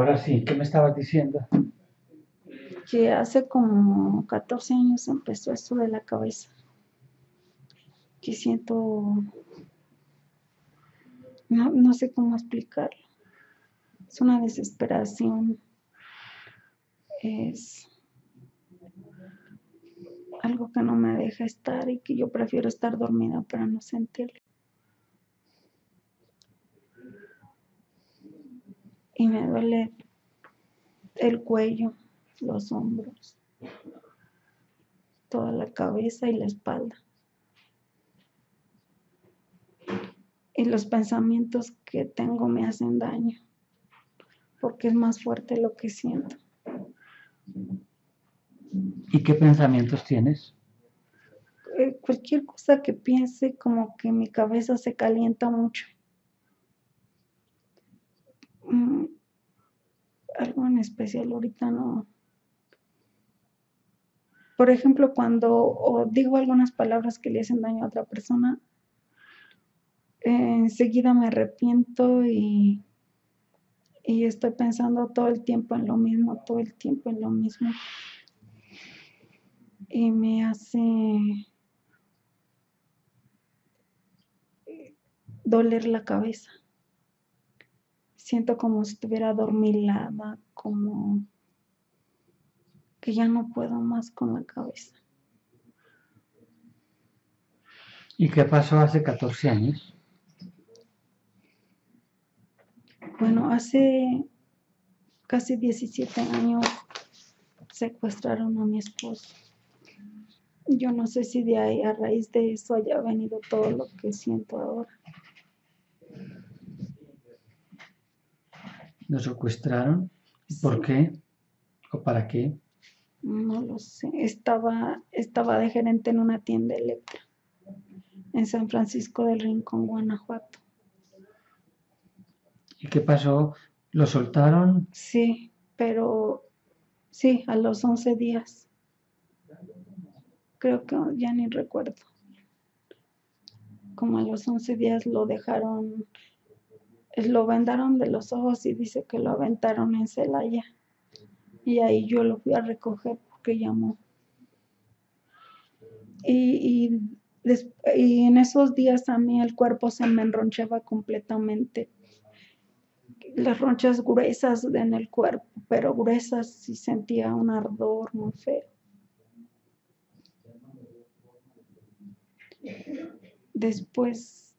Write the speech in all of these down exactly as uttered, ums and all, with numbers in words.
Ahora sí, ¿qué me estabas diciendo? Que hace como catorce años empezó esto de la cabeza, que siento, no, no sé cómo explicarlo, es una desesperación, es algo que no me deja estar y que yo prefiero estar dormida para no sentirlo. Y me duele el cuello, los hombros, toda la cabeza y la espalda. Y los pensamientos que tengo me hacen daño, porque es más fuerte lo que siento. ¿Y qué pensamientos tienes? Eh, cualquier cosa que piense, como que mi cabeza se calienta mucho. Mm, algo en especial ahorita no. Por ejemplo, cuando o digo algunas palabras que le hacen daño a otra persona, eh, enseguida me arrepiento y, y estoy pensando todo el tiempo en lo mismo, todo el tiempo en lo mismo. Y me hace doler la cabeza. Siento como si estuviera adormilada, como que ya no puedo más con la cabeza. ¿Y qué pasó hace catorce años? Bueno, hace casi diecisiete años secuestraron a mi esposo. Yo no sé si de ahí, a raíz de eso, haya venido todo lo que siento ahora. ¿Lo secuestraron? ¿Por Sí, qué? ¿O para qué? no lo sé. Estaba, estaba de gerente en una tienda Electra en San Francisco del Rincón, Guanajuato. ¿Y qué pasó? ¿Lo soltaron? Sí, pero sí, a los once días. Creo que ya ni recuerdo. Como a los once días lo dejaron, lo vendaron de los ojos y dice que lo aventaron en Celaya. Y ahí yo lo fui a recoger porque llamó. Y, y, des, y en esos días a mí el cuerpo se me enronchaba completamente. Las ronchas gruesas en el cuerpo, pero gruesas, y sentía un ardor muy feo. Después,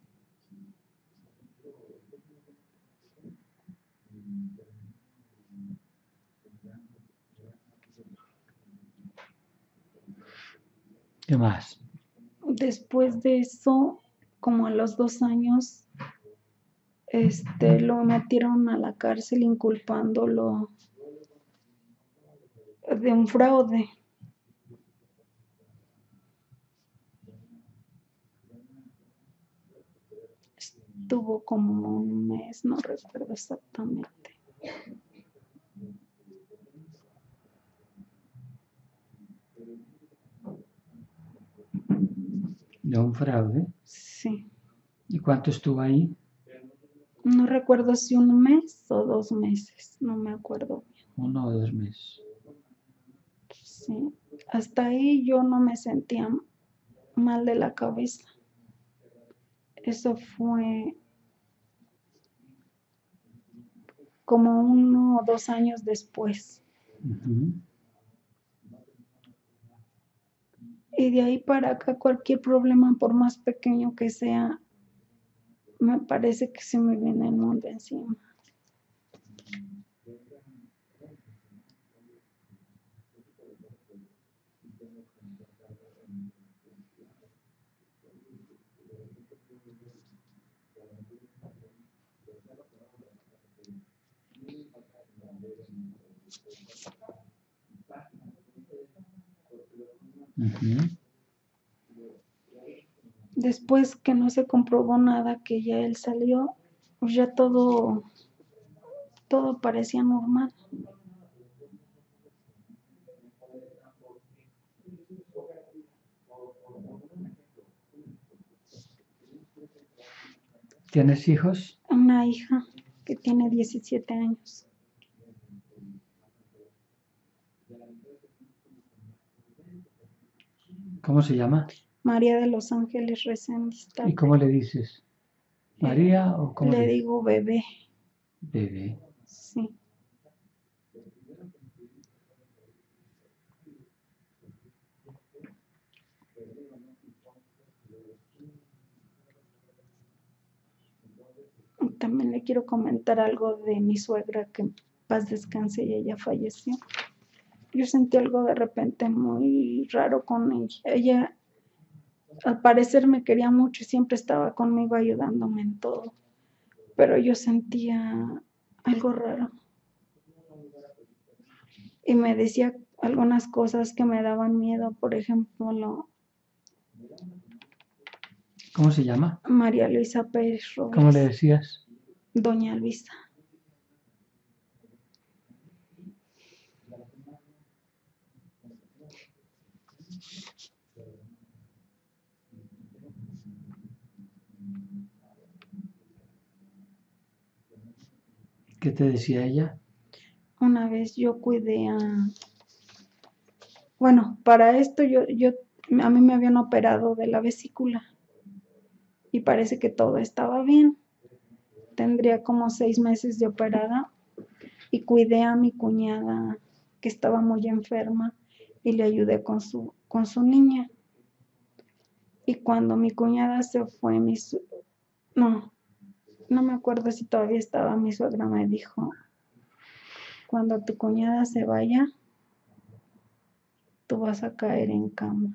¿Qué más? después de eso, como a los dos años, este, lo metieron a la cárcel inculpándolo de un fraude. Estuvo como un mes, no recuerdo exactamente. ¿De un fraude? Sí, ¿Y cuánto estuvo ahí? no recuerdo si un mes o dos meses, no me acuerdo bien. Uno o dos meses. Sí, hasta ahí yo no me sentía mal de la cabeza. Eso fue como uno o dos años después. Uh-huh. Y de ahí para acá cualquier problema, por más pequeño que sea, me parece que se me viene el mundo encima. Uh-huh. Después que no se comprobó nada, que ya él salió, pues ya todo, todo parecía normal. ¿Tienes hijos? Una hija que tiene diecisiete años. ¿Cómo se llama? María de los Ángeles Reséndiz ¿Y Tapia. cómo le dices? Eh, ¿María o cómo le le digo bebé, Bebé. sí. También le quiero comentar algo de mi suegra, que en paz descanse y ella falleció. Yo sentí algo de repente muy raro con ella. Ella, al parecer, me quería mucho y siempre estaba conmigo ayudándome en todo. Pero yo sentía algo raro. Y me decía algunas cosas que me daban miedo. Por ejemplo, lo, ¿Cómo se llama? María Luisa Pérez ¿Cómo le Robles, decías? Doña Luisa. ¿Qué te decía ella? Una vez yo cuidé a... Bueno, para esto yo, yo, a mí me habían operado de la vesícula y parece que todo estaba bien. Tendría como seis meses de operada y cuidé a mi cuñada que estaba muy enferma y le ayudé con su, con su niña. Y cuando mi cuñada se fue, mi su- no, no me acuerdo si todavía estaba, mi suegra me dijo, cuando tu cuñada se vaya, tú vas a caer en cama.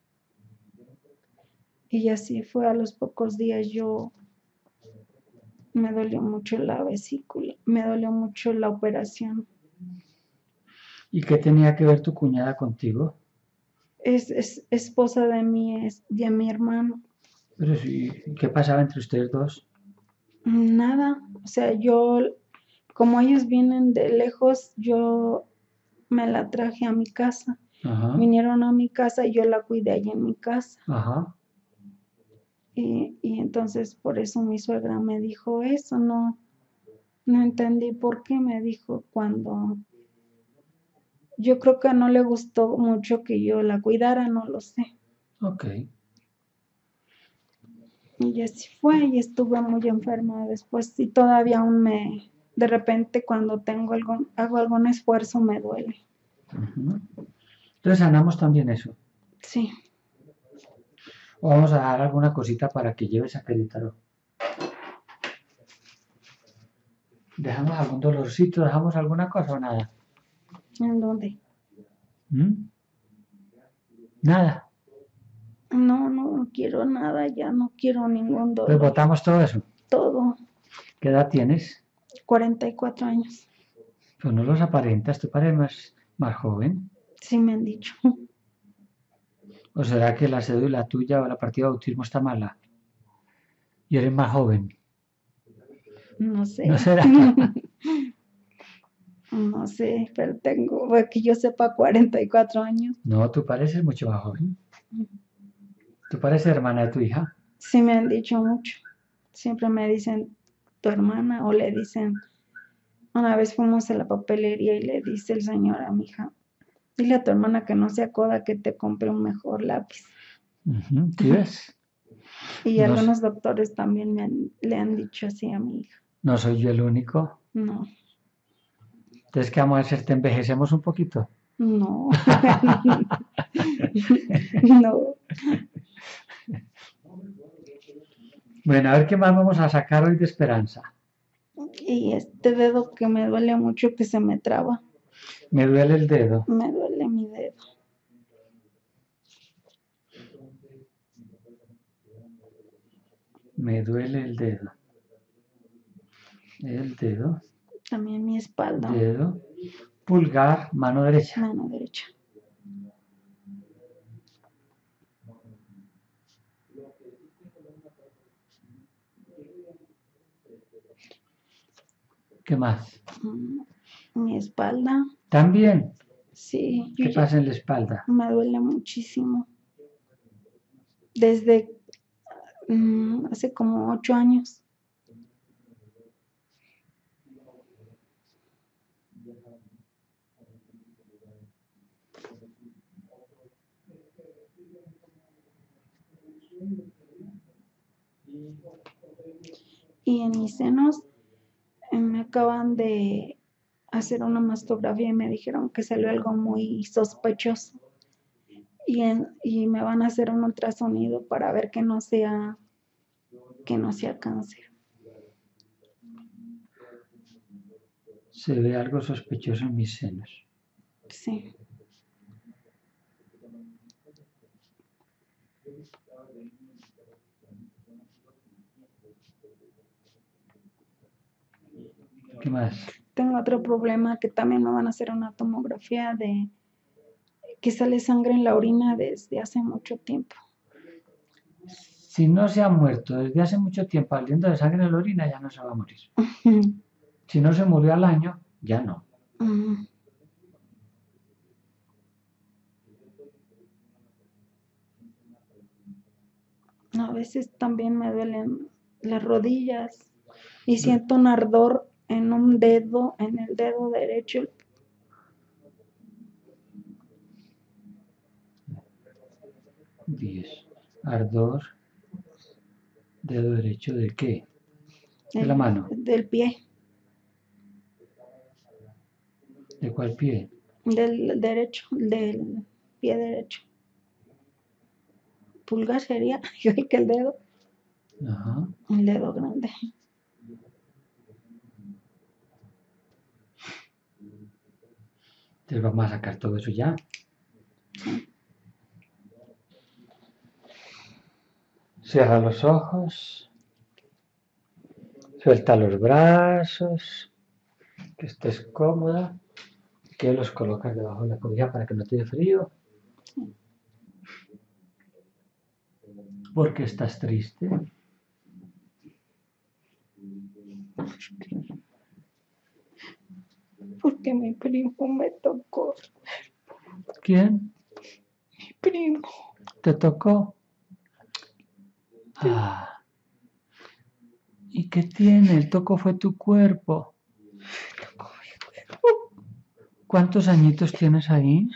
Y así fue. A los pocos días yo me dolió mucho la vesícula, me dolió mucho la operación. ¿Y qué tenía que ver tu cuñada contigo? Es, es esposa de mi, es- de mi hermano. Pero sí, ¿qué pasaba entre ustedes dos? Nada, o sea, yo, como ellos vienen de lejos, yo me la traje a mi casa. Ajá, Vinieron a mi casa y yo la cuidé allí en mi casa. ajá. Y, y entonces por eso mi suegra me dijo eso. No, no entendí por qué me dijo cuando yo creo que no le gustó mucho que yo la cuidara, no lo sé. Ok. Y así fue, y estuve muy enferma después y todavía aún me, de repente cuando tengo algún, hago algún esfuerzo me duele. Ujú. Entonces sanamos también eso. Sí, O vamos a dar alguna cosita para que lleves a Querétaro. ¿Dejamos algún dolorcito? ¿Dejamos alguna cosa o nada? ¿en dónde? ¿Mm? Nada. No, no quiero nada, ya no quiero ningún Pues dolor. botamos todo eso. Todo, ¿Qué edad tienes? cuarenta y cuatro años, Pues no los aparentas, tú pareces más, más joven. sí me han dicho. ¿O será que la cédula tuya o la partida de bautismo está mala? Y eres más joven. No ¿No sé, será? no sé, pero tengo, que yo sepa, cuarenta y cuatro años. No, tú pareces mucho más joven. Tú pareces hermana de tu hija. Sí me han dicho mucho. Siempre me dicen tu hermana o le dicen, una vez fuimos a la papelería y le dice el señor a mi hija, dile a tu hermana que no se acoda que te compre un mejor lápiz. Ujú, ¿sí ves? Y No, s- algunos doctores también me han- le han dicho así a mi hija. no soy yo el único. No, Entonces, ¿qué vamos a hacer? ¿Te envejecemos un poquito? no, no. Bueno, a ver qué más vamos a sacar hoy de esperanza. Y este dedo que me duele mucho que se me traba, Me duele el dedo. me duele mi dedo. Me duele el dedo. El dedo. También mi espalda, Dedo. Pulgar, mano derecha. mano derecha. ¿Qué más? Mm, Mi espalda, También. sí, yo ¿Qué ya- pasa en la espalda? me duele muchísimo. Desde mm, hace como ocho años. Y en mis senos eh, me acaban de hacer una mastografía y me dijeron que salió algo muy sospechoso. Y, en- y me van a hacer un ultrasonido para ver que no sea, que no sea cáncer. Se ve algo sospechoso en mis senos. Sí. ¿Qué más? Tengo otro problema que también me van a hacer una tomografía de que sale sangre en la orina desde hace mucho tiempo. Si no se ha muerto desde hace mucho tiempo aliento de sangre en la orina, ya no se va a morir. Si no se murió al año, ya no. Mm. A veces también me duelen las rodillas y siento un ardor en un dedo, en el dedo derecho. diez. Ardor. ¿Dedo derecho de qué? De la el- mano. del pie, ¿De cuál pie? del derecho, del pie derecho. Pulgar sería igual que el dedo, Ajá. el dedo grande. Entonces vamos a sacar todo eso ya. Sí. Cierra los ojos. Suelta los brazos. Que estés cómoda. Que los colocas debajo de la cobija para que no te dé frío. ¿Por qué estás triste? Porque mi primo me tocó. ¿Quién? Mi primo. ¿Te tocó? Ah. ¿Y qué tiene? El toco fue tu cuerpo. ¿Cuántos añitos tienes ahí?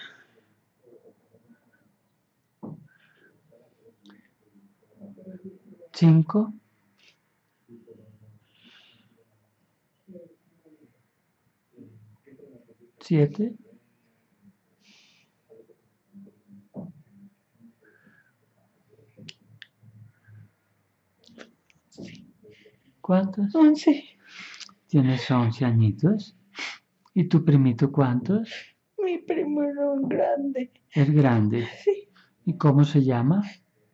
¿Cinco? ¿Siete? ¿Cuántos? Once. ¿Tienes once añitos? ¿Y tu primito cuántos? Mi primo era un grande. Es grande. Sí. ¿Y cómo se llama?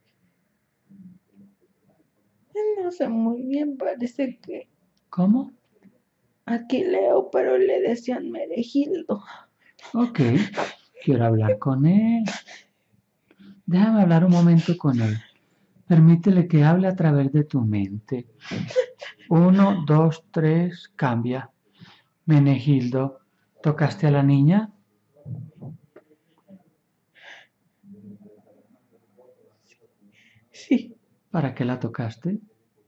No sé muy bien, parece que ¿Cómo? aquí leo, pero le decían Meregildo. Ok. Quiero hablar con él. Déjame hablar un momento con él. Permítele que hable a través de tu mente. Uno, dos, tres, cambia. Menegildo, ¿tocaste a la niña? Sí. ¿Para qué la tocaste?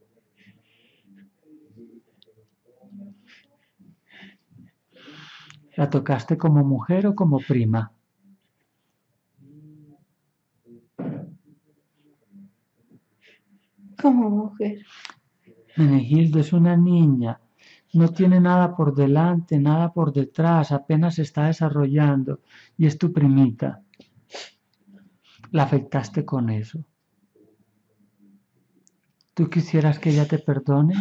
¿La tocaste como mujer o como prima? Como mujer. Menegildo es una niña. No tiene nada por delante, nada por detrás, apenas se está desarrollando y es tu primita. La afectaste con eso. ¿Tú quisieras que ella te perdone?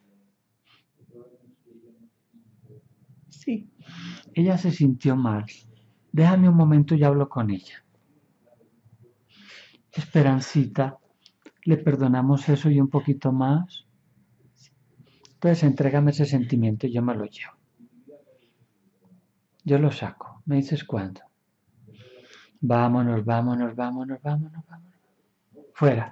Sí. Ella se sintió mal. Déjame un momento y hablo con ella. Esperancita, ¿le perdonamos eso y un poquito más? Entonces entrégame ese sentimiento y yo me lo llevo. Yo lo saco. ¿Me dices cuándo? Vámonos, vámonos, vámonos, vámonos, vámonos. Fuera.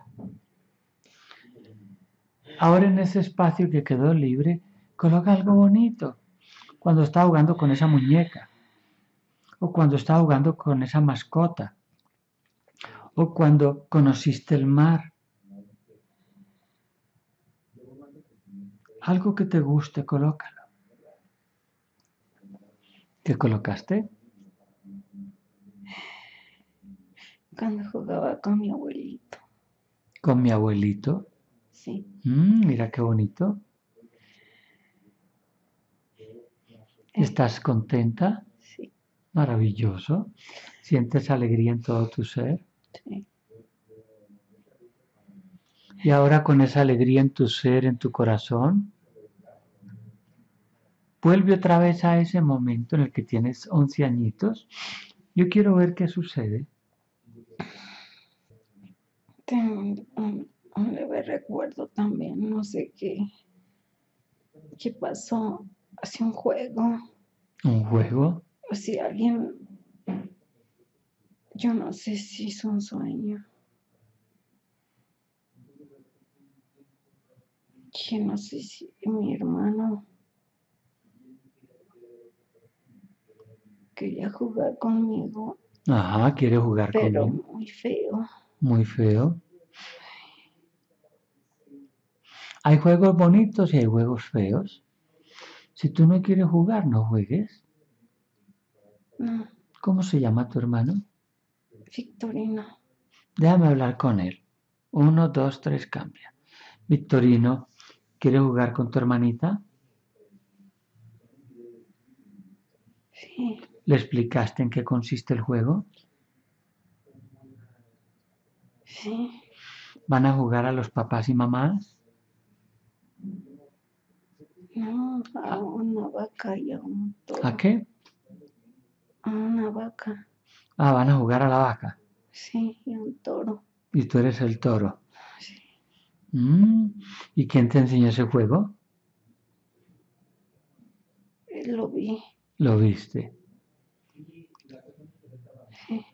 Ahora en ese espacio que quedó libre, coloca algo bonito. Cuando estaba jugando con esa muñeca. O cuando estaba jugando con esa mascota. O cuando conociste el mar. Algo que te guste, colócalo. ¿Qué colocaste? Cuando jugaba con mi abuelito. con mi abuelito. Sí. Mm, mira qué bonito. Eh, ¿Estás contenta? sí, Maravilloso. ¿Sientes alegría en todo tu ser? sí. Y ahora con esa alegría en tu ser, en tu corazón, vuelve otra vez a ese momento en el que tienes once añitos. Yo quiero ver qué sucede. Tengo un, un- un leve recuerdo también, no sé qué, qué pasó. Hace un juego, ¿Un juego? o si alguien, yo no sé si es un sueño, que no sé si mi hermano quería jugar conmigo, Ajá, quiere jugar pero conmigo. muy feo. Muy feo. Hay juegos bonitos y hay juegos feos. Si tú no quieres jugar, no juegues. No, ¿Cómo se llama tu hermano? Victorino, Déjame hablar con él. Uno, dos, tres, cambia. Victorino, ¿quieres jugar con tu hermanita? sí, ¿Le explicaste en qué consiste el juego? sí, ¿Van a jugar a los papás y mamás? no, a una vaca y a un ¿A toro, qué? a una vaca, Ah, van a jugar a la vaca. sí, y a un toro, Y tú eres el toro. sí, Mm, ¿Y quién te enseñó ese juego? eh, lo vi, Lo viste. sí,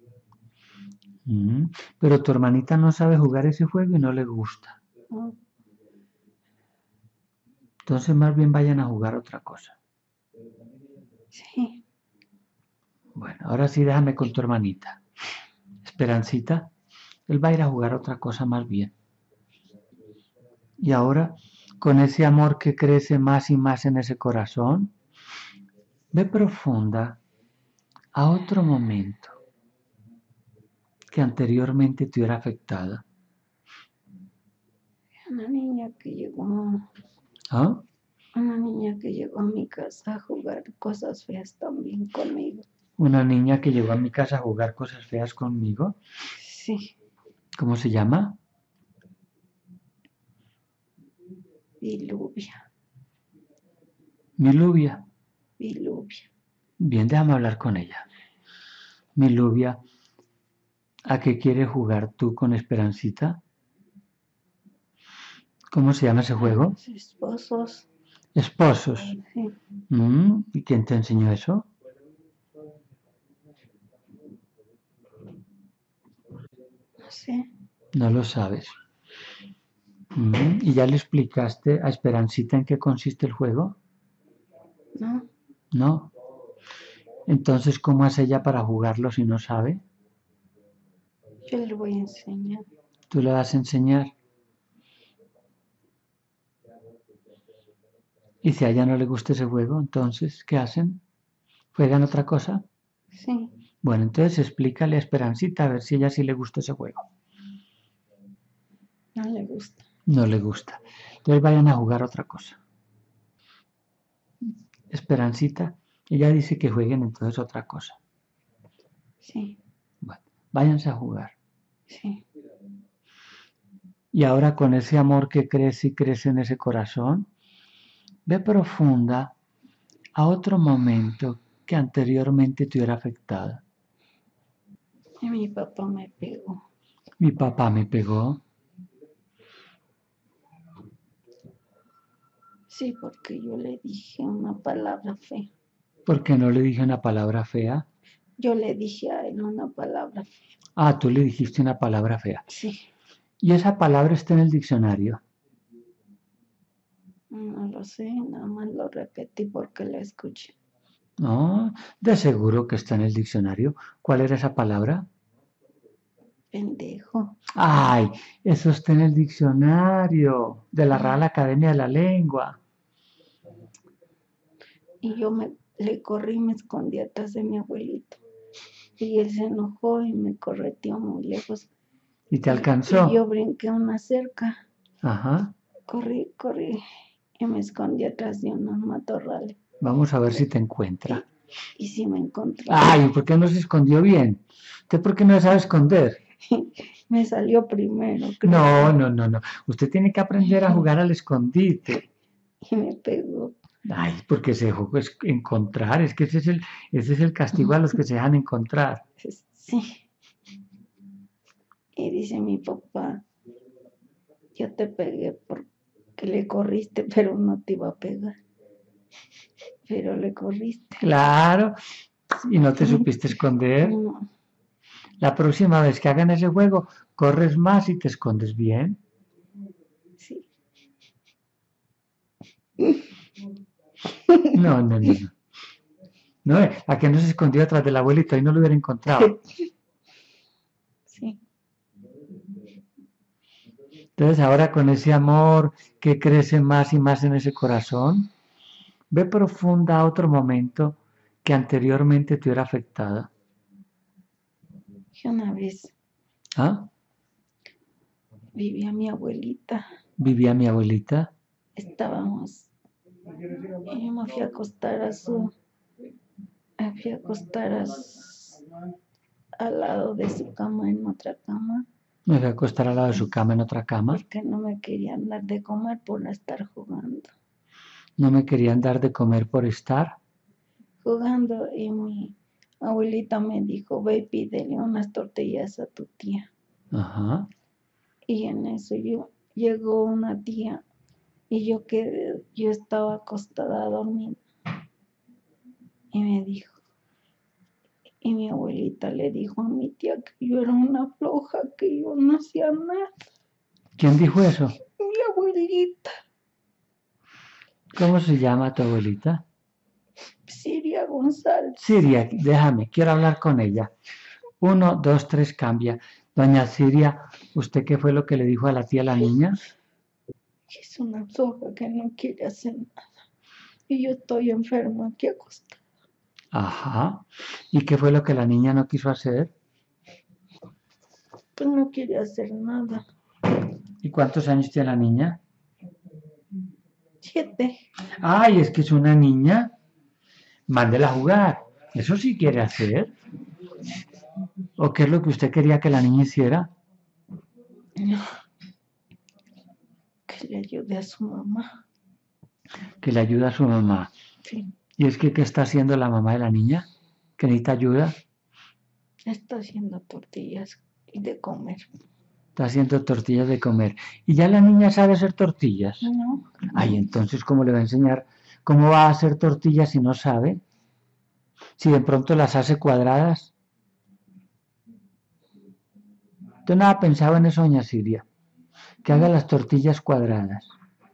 Mm, Pero tu hermanita no sabe jugar ese juego y no le gusta. no, Entonces más bien vayan a jugar otra cosa. sí, Bueno, ahora sí déjame con tu hermanita. Esperancita, él va a ir a jugar otra cosa más bien. Y ahora, con ese amor que crece más y más en ese corazón, ve profunda a otro momento que anteriormente te hubiera afectado. una niña que llegó, ¿Ah? una niña que llegó a mi casa a jugar cosas feas también conmigo, Una niña que llegó a mi casa a jugar cosas feas conmigo. sí, ¿Cómo se llama? Viluvia, Miluvia. Viluvia, Bien, déjame hablar con ella. Miluvia, ¿a qué quieres jugar tú con Esperancita? ¿Cómo se llama ese a juego? los esposos, Esposos. sí, Mm, ¿Y quién te enseñó eso? no sé, No lo sabes. Mm, ¿Y ya le explicaste a Esperancita en qué consiste el juego? no, No. Entonces, ¿cómo hace ella para jugarlo si no sabe? yo le voy a enseñar, Tú le vas a enseñar. Y si a ella no le gusta ese juego, entonces, ¿qué hacen? ¿Juegan otra cosa? sí, Bueno, entonces explícale a Esperancita a ver si a ella sí le gusta ese juego. no le gusta, No le gusta. Entonces vayan a jugar otra cosa. Esperancita, ella dice que jueguen entonces otra cosa. sí, Bueno, váyanse a jugar. sí, Y ahora con ese amor que crece y crece en ese corazón, ve profunda a otro momento que anteriormente te hubiera afectado. y mi papá me pegó, Mi papá me pegó. sí, porque yo le dije una palabra fea, Porque no le dije una palabra fea. yo le dije a él una palabra fea, Ah, tú le dijiste una palabra fea. sí, Y esa palabra está en el diccionario. no lo sé, nada más lo repetí porque lo escuché, No, de seguro que está en el diccionario. ¿Cuál era esa palabra? pendejo, Ay, eso está en el diccionario de la Real Academia de la Lengua. y yo me le corrí y me escondí atrás de mi abuelito, y él se enojó y me correteó muy lejos, ¿Y te Y, alcanzó? y yo brinqué una cerca, Ajá. corrí, corrí y me escondí atrás de unos matorrales. Vamos a ver si te encuentra. Y, y sí me encontró. Ay, ¿por qué no se escondió bien? ¿Usted por qué no sabe esconder? Me salió primero, creo. No, no, no, no. Usted tiene que aprender a jugar al escondite. Y me pegó. Ay, porque se dejó es- encontrar. Es que ese es el, ese es el castigo a los que se dejan encontrar. Sí. Y dice mi papá, yo te pegué porque le corriste, pero no te iba a pegar. Pero le corriste. Claro. Y no te supiste esconder. No, La próxima vez que hagan ese juego, corres más y te escondes bien. sí. No, no, no, no. No, eh, ¿a que no se escondió atrás del abuelito? Ahí no lo hubiera encontrado. Sí. Entonces ahora con ese amor que crece más y más en ese corazón, ve profunda a otro momento que anteriormente te hubiera afectado. Y una vez ¿Ah? vivía mi abuelita. Vivía mi abuelita. Estábamos. Y yo me fui a acostar a su. Me fui a acostar a su- al lado de su cama, en otra cama, Me fui a acostar al lado de su cama en otra cama. porque no me querían dar de comer por estar jugando. No me querían dar de comer por estar. Jugando, y mi abuelita me dijo, ve y pídele unas tortillas a tu tía. Ajá. Y en eso yo llegó una tía y yo quedé, yo estaba acostada dormida. Y me dijo, y mi abuelita le dijo a mi tía que yo era una floja, que yo no hacía nada. ¿Quién dijo eso? Mi abuelita, ¿Cómo se llama tu abuelita? Siria González. Siria, déjame, quiero hablar con ella. Uno, dos, tres, cambia. Doña Siria, ¿usted qué fue lo que le dijo a la tía a la niña? Es una floja que no quiere hacer nada. Y yo estoy enferma aquí acostada. Ajá. ¿Y qué fue lo que la niña no quiso hacer? Pues no quiere hacer nada. ¿Y cuántos años tiene la niña? Siete. Ay, es que es una niña. Mándela a jugar. ¿Eso sí quiere hacer? ¿O qué es lo que usted quería que la niña hiciera? No. Que le ayude a su mamá. Que le ayude a su mamá. Sí. ¿Y es que qué está haciendo la mamá de la niña? ¿Que necesita ayuda? Está haciendo tortillas y de comer. Está haciendo tortillas de comer. ¿Y ya la niña sabe hacer tortillas? No. Ay, entonces, ¿cómo le va a enseñar? ¿Cómo va a hacer tortillas si no sabe? Si de pronto las hace cuadradas. ¿Usted no ha pensado en eso, doña Siria? Que haga las tortillas cuadradas.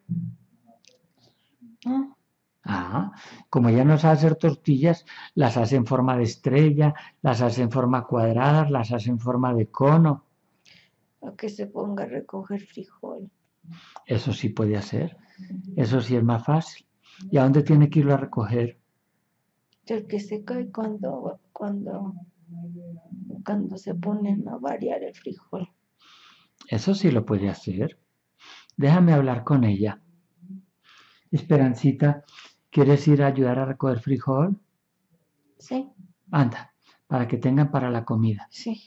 No. Ah, como ella no sabe hacer tortillas, las hace en forma de estrella, las hace en forma cuadrada, las hace en forma de cono. A que se ponga a recoger frijol. Eso sí puede hacer. Eso sí es más fácil. ¿Y a dónde tiene que irlo a recoger? El que se cae cuando, cuando, cuando se ponen a variar el frijol. Eso sí lo puede hacer. Déjame hablar con ella. Esperancita, ¿quieres ir a ayudar a recoger frijol? Sí. Anda, para que tengan para la comida. Sí.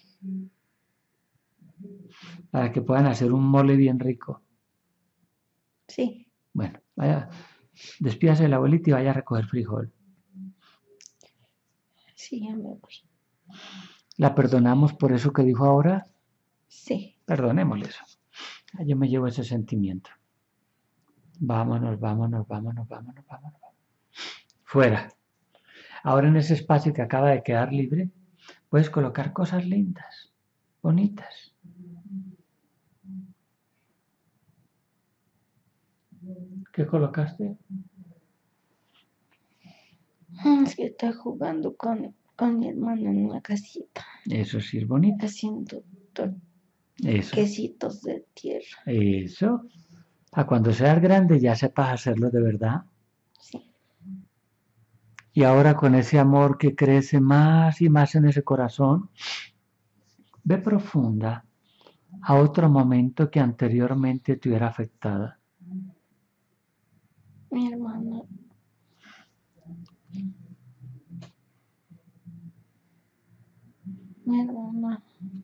Para que puedan hacer un mole bien rico. Sí. Bueno, vaya, despídase de la abuelita y vaya a recoger frijol. Sí, ya me voy. ¿La perdonamos por eso que dijo ahora? Sí. Perdonémosle eso. Yo me llevo ese sentimiento. Vámonos, vámonos, vámonos, vámonos, vámonos. Fuera. Ahora en ese espacio que acaba de quedar libre, puedes colocar cosas lindas, bonitas. ¿Qué colocaste? Es que está jugando con, con mi hermano en una casita. Eso sí es bonito. Haciendo Eso. quesitos de tierra. Eso. A cuando seas grande ya sepas hacerlo de verdad. Sí. Y ahora con ese amor que crece más y más en ese corazón, ve profunda a otro momento que anteriormente te hubiera afectado. Mi hermana. Mi hermana.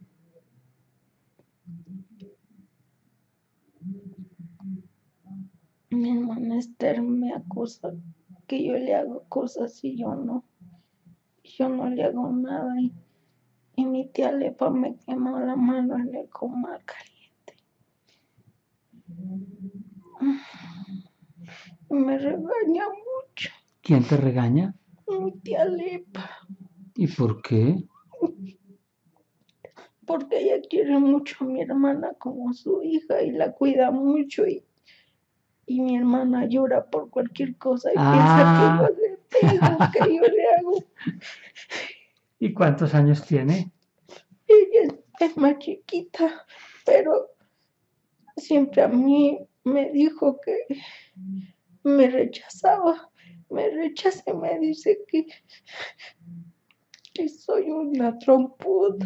Mi hermana Esther me acusa que yo le hago cosas y yo no. Yo no le hago nada y, y mi tía Lepa me quemó la mano en el comal caliente. Me regaña mucho. ¿Quién te regaña? Mi tía Lepa. ¿Y por qué? Porque ella quiere mucho a mi hermana como su hija y la cuida mucho y, y mi hermana llora por cualquier cosa y Ah. piensa que yo le pego, que yo le hago. ¿Y cuántos años tiene? Ella es más chiquita, pero siempre a mí me dijo que me rechazaba, me rechaza y me dice que, que soy una trompuda.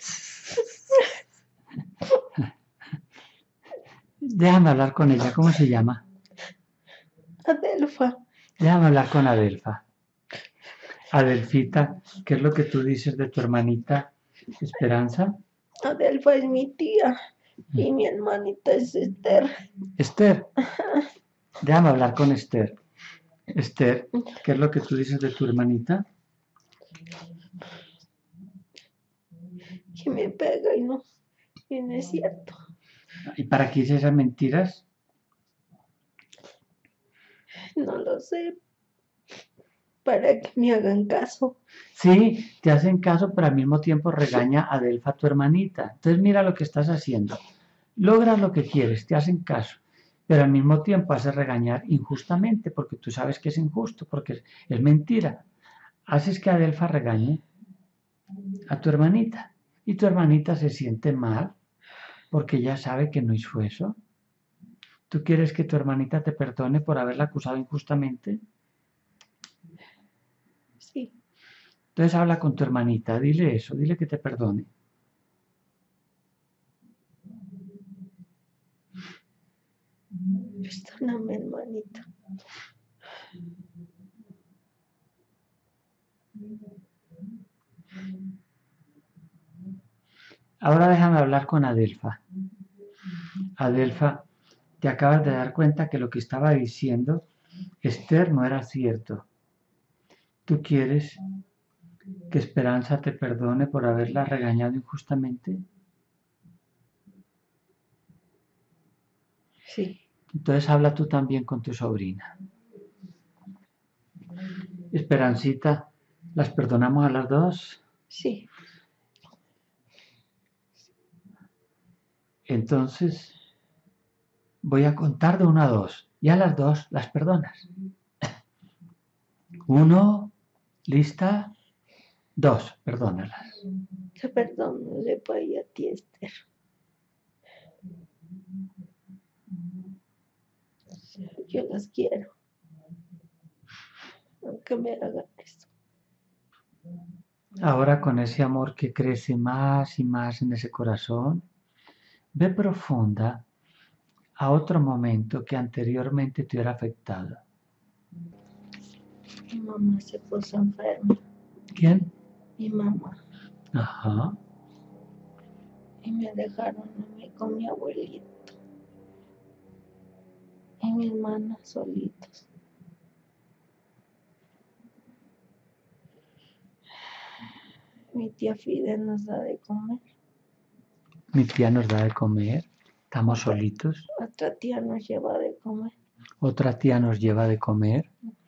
Déjame hablar con ella, ¿cómo se llama? Adelfa. Déjame hablar con Adelfa. Adelfita, ¿qué es lo que tú dices de tu hermanita Esperanza? Adelfa es mi tía y mi hermanita es Esther. Esther, déjame hablar con Esther. Esther, ¿qué es lo que tú dices de tu hermanita? Que me pega y no, y no es cierto. ¿Y para qué dices esas mentiras? No lo sé. Para que me hagan caso. Sí, te hacen caso, pero al mismo tiempo regaña a Adelfa, tu hermanita. Entonces mira lo que estás haciendo. Logras lo que quieres, te hacen caso, pero al mismo tiempo haces regañar injustamente, porque tú sabes que es injusto, porque es, es mentira. Haces que Adelfa regañe a tu hermanita y tu hermanita se siente mal porque ya sabe que no hizo eso. ¿Tú quieres que tu hermanita te perdone por haberla acusado injustamente? Sí. Entonces habla con tu hermanita, dile eso, dile que te perdone. Perdóname, hermanita. Ahora déjame hablar con Adelfa. Adelfa, te acabas de dar cuenta que lo que estaba diciendo Esther no era cierto. ¿Tú quieres que Esperanza te perdone por haberla regañado injustamente? Sí. Entonces habla tú también con tu sobrina. Esperancita, ¿las perdonamos a las dos? Sí. Entonces voy a contar de uno a dos y a las dos las perdonas. Uno, lista, dos, perdónalas. Te perdono, Lepa, y a ti, Esther. Yo las quiero. Aunque me hagan esto. Ahora con ese amor que crece más y más en ese corazón, ve profunda a otro momento que anteriormente te hubiera afectado. Mi mamá se puso enferma. ¿Quién? Mi mamá. Ajá. Y me dejaron a mí con mi abuelito. Y mi hermana solitos. Mi tía Fide nos da de comer. Mi tía nos da de comer. Estamos Otra, solitos. Otra tía nos lleva de comer. Otra tía nos lleva de comer.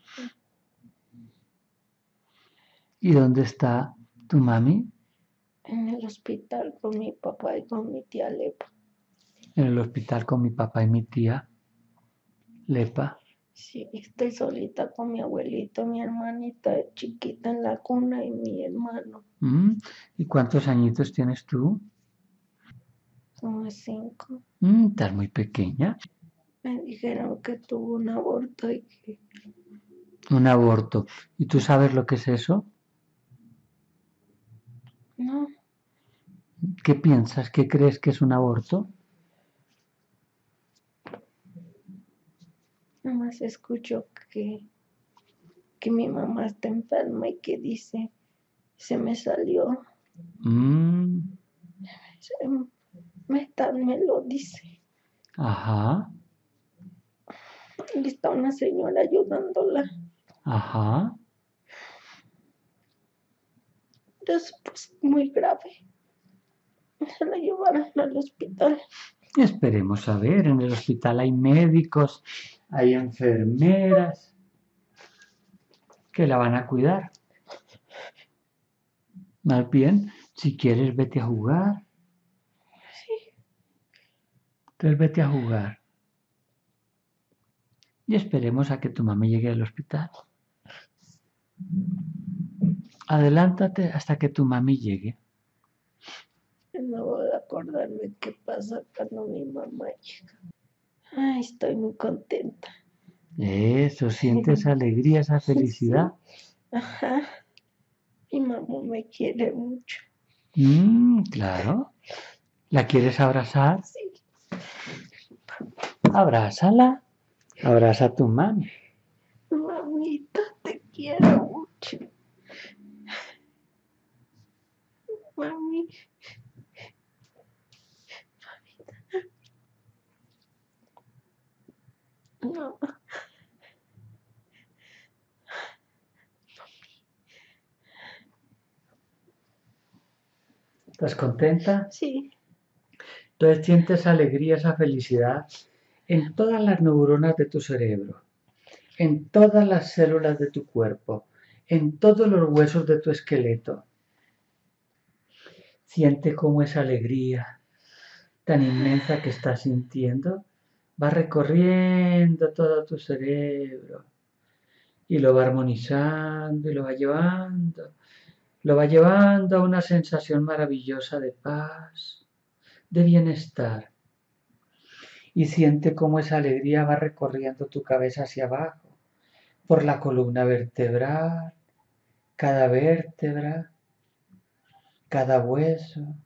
¿Y dónde está tu mami? En el hospital con mi papá y con mi tía Lepa. En el hospital con mi papá y mi tía Lepa. Sí, estoy solita con mi abuelito, mi hermanita chiquita en la cuna y mi hermano. ¿Mm? ¿Y cuántos añitos tienes tú? Como cinco. Mm, estás muy pequeña. Me dijeron que tuvo un aborto y que... Un aborto. ¿Y tú sabes lo que es eso? No. ¿Qué piensas? ¿Qué crees que es un aborto? Nada más escucho que, que mi mamá está enferma y que dice, se me salió. Mm, Se, me, está, me lo dice. ajá, Y está una señora ayudándola. ajá. Después, muy grave. Se la llevaron al hospital. Esperemos a ver, en el hospital hay médicos, hay enfermeras que la van a cuidar. Más bien, si quieres, vete a jugar. Sí. Entonces vete a jugar. Y esperemos a que tu mamá llegue al hospital. Adelántate hasta que tu mami llegue. No voy a acordarme qué pasa cuando mi mamá llega. Ay, estoy muy contenta. Eso, sientes alegría, esa felicidad. Sí. Ajá. Mi mamá me quiere mucho. Mm, claro. ¿La quieres abrazar? Sí. Abrázala. Abraza a tu mami. Mamita, te quiero mucho. Mami. Mamita. No. ¿Estás contenta? Sí. Entonces sientes alegría, esa felicidad en todas las neuronas de tu cerebro, en todas las células de tu cuerpo, en todos los huesos de tu esqueleto. Siente cómo esa alegría tan inmensa que estás sintiendo va recorriendo todo tu cerebro y lo va armonizando y lo va llevando, lo va llevando a una sensación maravillosa de paz, de bienestar. Y siente cómo esa alegría va recorriendo tu cabeza hacia abajo, por la columna vertebral, cada vértebra, cada hueso,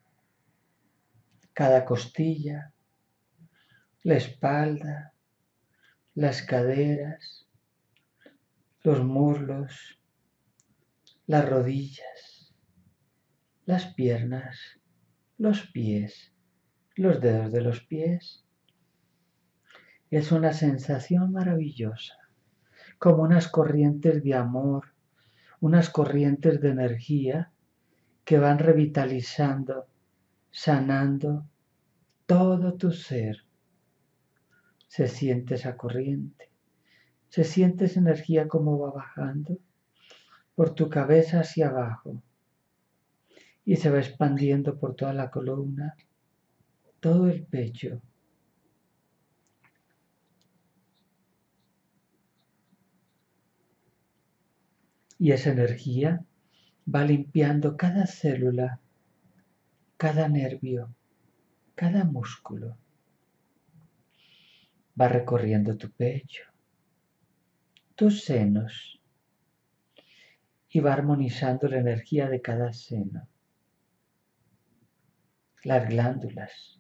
cada costilla, la espalda, las caderas, los muslos, las rodillas, las piernas, los pies, los dedos de los pies. Es una sensación maravillosa, como unas corrientes de amor, unas corrientes de energía que van revitalizando, sanando todo tu ser. Se siente esa corriente, se siente esa energía como va bajando por tu cabeza hacia abajo y se va expandiendo por toda la columna, todo el pecho. Y esa energía va limpiando cada célula, cada nervio, cada músculo. Va recorriendo tu pecho, tus senos y va armonizando la energía de cada seno, las glándulas.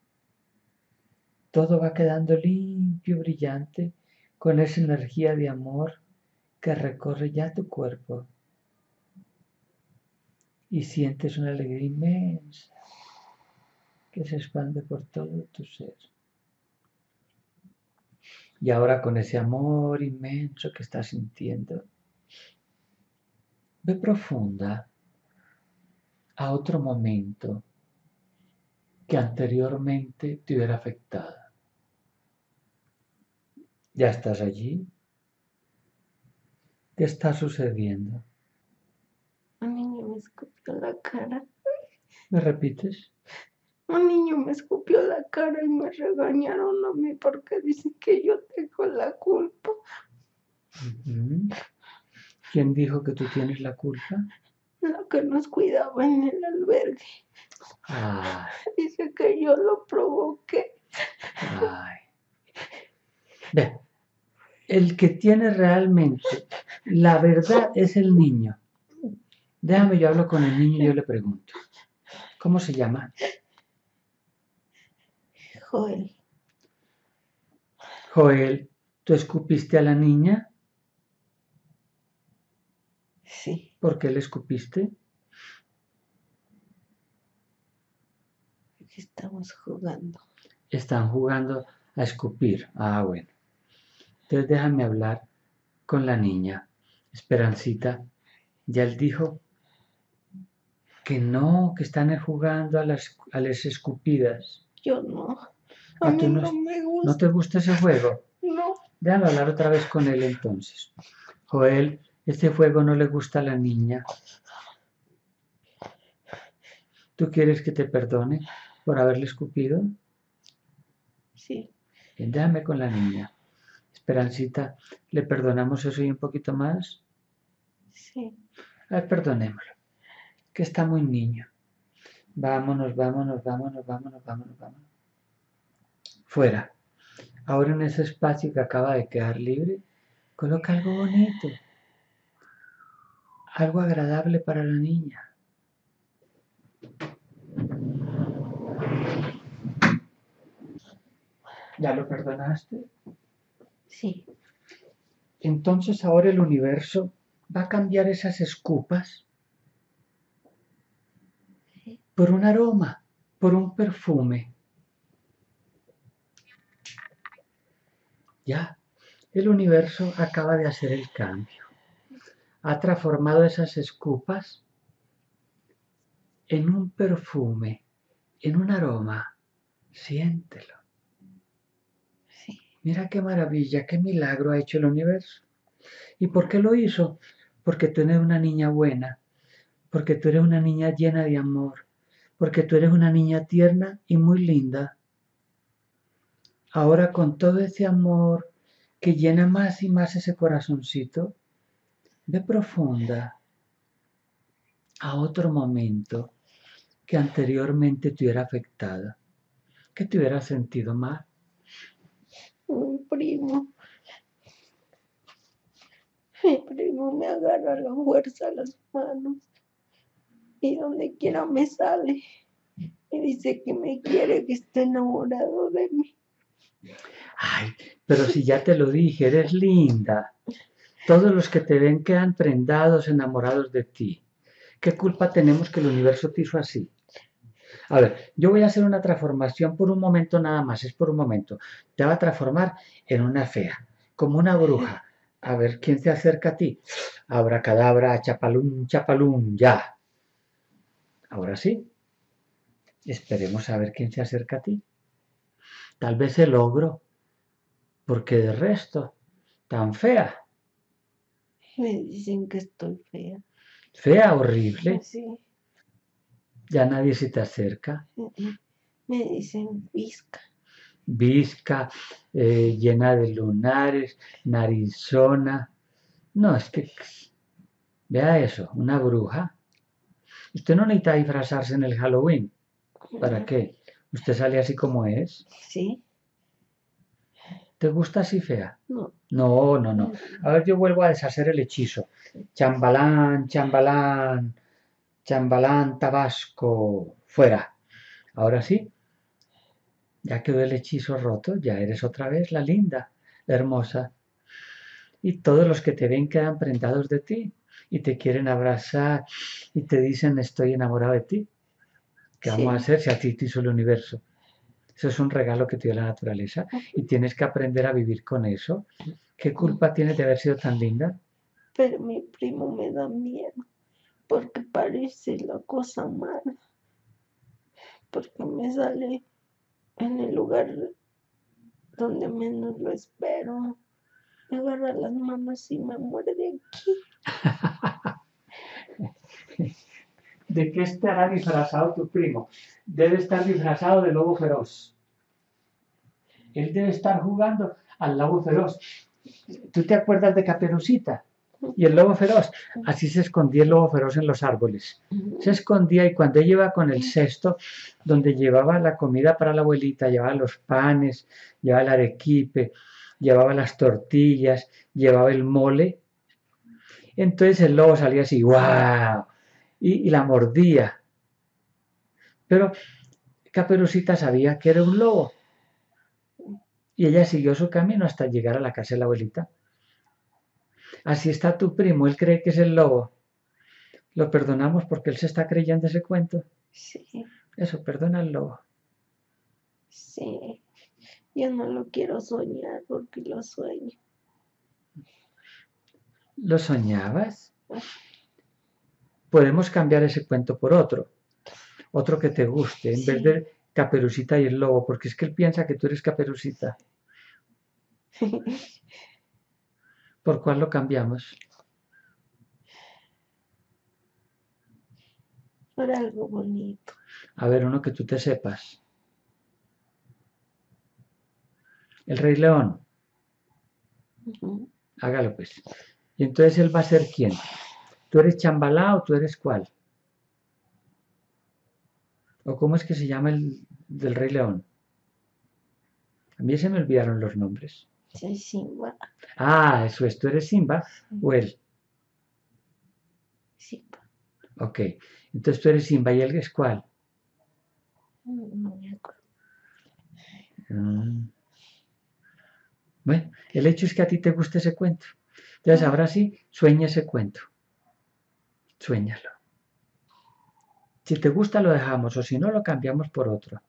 Todo va quedando limpio, brillante, con esa energía de amor que recorre ya tu cuerpo. Y sientes una alegría inmensa que se expande por todo tu ser. Y ahora con ese amor inmenso que estás sintiendo, ve profunda a otro momento que anteriormente te hubiera afectado. ¿Ya estás allí? ¿Qué está sucediendo? Un niño me escupió la cara. ¿Me repites? Un niño me escupió la cara y me regañaron a mí porque dicen que yo tengo la culpa. Uh-huh. ¿Quién dijo que tú tienes la culpa? La que nos cuidaba en el albergue. Ay. Dice que yo lo provoqué. Ay. Ve, el que tiene realmente la verdad es el niño. Déjame, yo hablo con el niño y yo le pregunto. ¿Cómo se llama? Joel. Joel, ¿tú escupiste a la niña? Sí. ¿Por qué le escupiste? Porque estamos jugando. Están jugando a escupir. Ah, bueno. Entonces déjame hablar con la niña. Esperancita, ya él dijo que no, que están jugando a las, a las escupidas. Yo no. A Ah, mí ¿tú no, no me gusta. ¿no te gusta ese juego? No. Déjame hablar otra vez con él entonces. Joel, este juego no le gusta a la niña. ¿Tú quieres que te perdone por haberle escupido? Sí. Bien, déjame con la niña. Esperancita, ¿le perdonamos eso y un poquito más? Sí. A ver, perdonémoslo, que está muy niño. Vámonos, vámonos, vámonos, vámonos, vámonos, vámonos. Fuera. Ahora en ese espacio que acaba de quedar libre, coloca algo bonito. Algo agradable para la niña. ¿Ya lo perdonaste? Sí. Entonces ahora el universo va a cambiar esas escupas por un aroma, por un perfume. Ya, el universo acaba de hacer el cambio. Ha transformado esas escupas en un perfume, en un aroma. Siéntelo. Sí. Mira qué maravilla, qué milagro ha hecho el universo. ¿Y por qué lo hizo? Porque tú eres una niña buena, porque tú eres una niña llena de amor, porque tú eres una niña tierna y muy linda. Ahora con todo ese amor que llena más y más ese corazoncito, ve profunda a otro momento que anteriormente te hubiera afectado, que te hubiera sentido mal. Mi primo. Mi primo me agarra a la fuerza las manos y donde quiera me sale y dice que me quiere, que está enamorado de mí. Ay, pero si ya te lo dije, eres linda. Todos los que te ven quedan prendados, enamorados de ti. ¿Qué culpa tenemos que el universo te hizo así? A ver, yo voy a hacer una transformación por un momento nada más, es por un momento. Te va a transformar en una fea, como una bruja. A ver, ¿quién se acerca a ti? Abracadabra, chapalún, chapalún, ya. Ahora sí. Esperemos a ver quién se acerca a ti. Tal vez el ogro, porque de resto, tan fea. Me dicen que estoy fea. Fea, horrible. Sí. Ya nadie se te acerca. Me dicen visca. Visca, eh, llena de lunares, narizona. No, es que, vea eso, una bruja. Usted no necesita disfrazarse en el Halloween. ¿Para qué? Usted sale así como es. Sí. ¿Te gusta así fea? No. No, no, no. A ver, yo vuelvo a deshacer el hechizo. Chambalán, chambalán, chambalán, tabasco, fuera. Ahora sí, ya quedó el hechizo roto, ya eres otra vez la linda, la hermosa. Y todos los que te ven quedan prendados de ti y te quieren abrazar y te dicen estoy enamorado de ti. ¿Qué vamos a Sí. hacer si a ti te hizo el universo? Eso es un regalo que te dio la naturaleza y tienes que aprender a vivir con eso. ¿Qué culpa tienes de haber sido tan linda? Pero mi primo me da miedo porque parece la cosa mala. Porque me sale en el lugar donde menos lo espero. Me agarra las manos y me muerde aquí. ¿De qué estará disfrazado tu primo? Debe estar disfrazado de lobo feroz. Él debe estar jugando al lobo feroz. ¿Tú te acuerdas de Caperucita? Y el lobo feroz, así se escondía el lobo feroz en los árboles. Se escondía y cuando ella iba con el cesto, donde llevaba la comida para la abuelita, llevaba los panes, llevaba el arequipe, llevaba las tortillas, llevaba el mole, entonces el lobo salía así, ¡guau! Y, y la mordía. Pero Caperucita sabía que era un lobo y ella siguió su camino hasta llegar a la casa de la abuelita. Así está tu primo, él cree que es el lobo. Lo perdonamos porque él se está creyendo ese cuento. Sí, Eso, perdona al lobo. sí. Yo no lo quiero soñar porque lo sueño. ¿Lo soñabas? Podemos cambiar ese cuento por otro. Otro que te guste, en Sí. vez de Caperucita y el lobo, porque es que él piensa que tú eres Caperucita. ¿Por cuál lo cambiamos? Por algo bonito. A ver, uno que tú te sepas. El Rey León. Ujú. Hágalo pues. Y entonces él va a ser ¿quién? ¿Tú eres Chambalá o tú eres cuál? ¿O cómo es que se llama el del Rey León? A mí se me olvidaron los nombres. Soy Simba. Ah, eso es. ¿Tú eres Simba o él? Simba. Ok. Entonces tú eres Simba y él es cuál. No me acuerdo. Mm. Bueno, el hecho es que a ti te gusta ese cuento. Entonces ahora sí, sueña ese cuento. Suéñalo. Si te gusta lo dejamos o si no lo cambiamos por otro.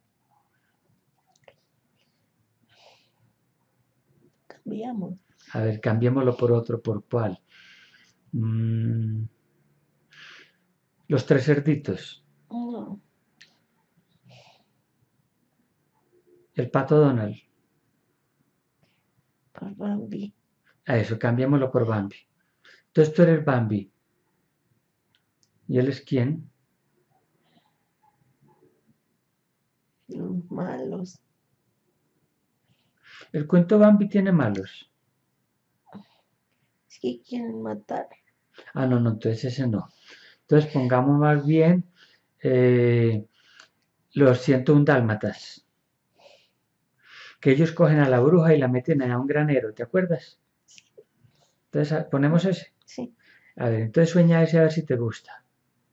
Cambiamos. A ver, cambiémoslo por otro. ¿Por cuál? Mm, los tres cerditos. No. El pato Donald. Por Bambi. A eso, cambiémoslo por Bambi. Entonces tú eres Bambi. ¿Y él es quién? Los malos. El cuento Bambi tiene malos. Es que quieren matar. Ah, no, no, entonces ese no. Entonces pongamos más bien eh, los ciento un dálmatas. Que ellos cogen a la bruja y la meten a un granero, ¿te acuerdas? Entonces ponemos ese. Sí. A ver, entonces sueña ese a ver si te gusta.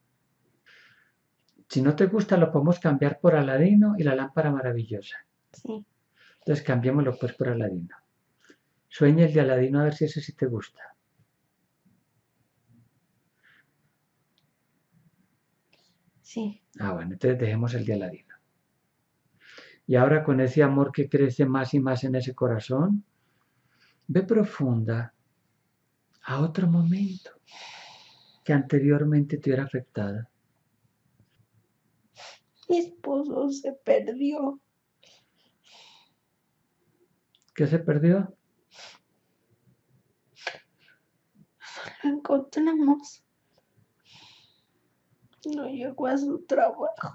Si no te gusta lo podemos cambiar por Aladino y la lámpara maravillosa. Sí. Entonces cambiémoslo pues por Aladino. Sueña el de Aladino a ver si ese sí te gusta. Sí. Ah, bueno, entonces dejemos el de Aladino. Y ahora con ese amor que crece más y más en ese corazón, ve profunda a otro momento que anteriormente te hubiera afectado. Mi esposo se perdió. ¿Qué se perdió? Lo encontramos. No llegó a su trabajo.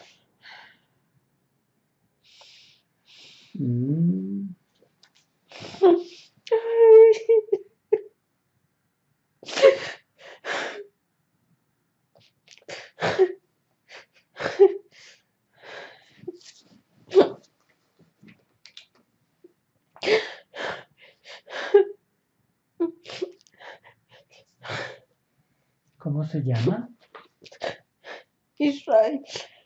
Mm. ¿Cómo se llama? Israel.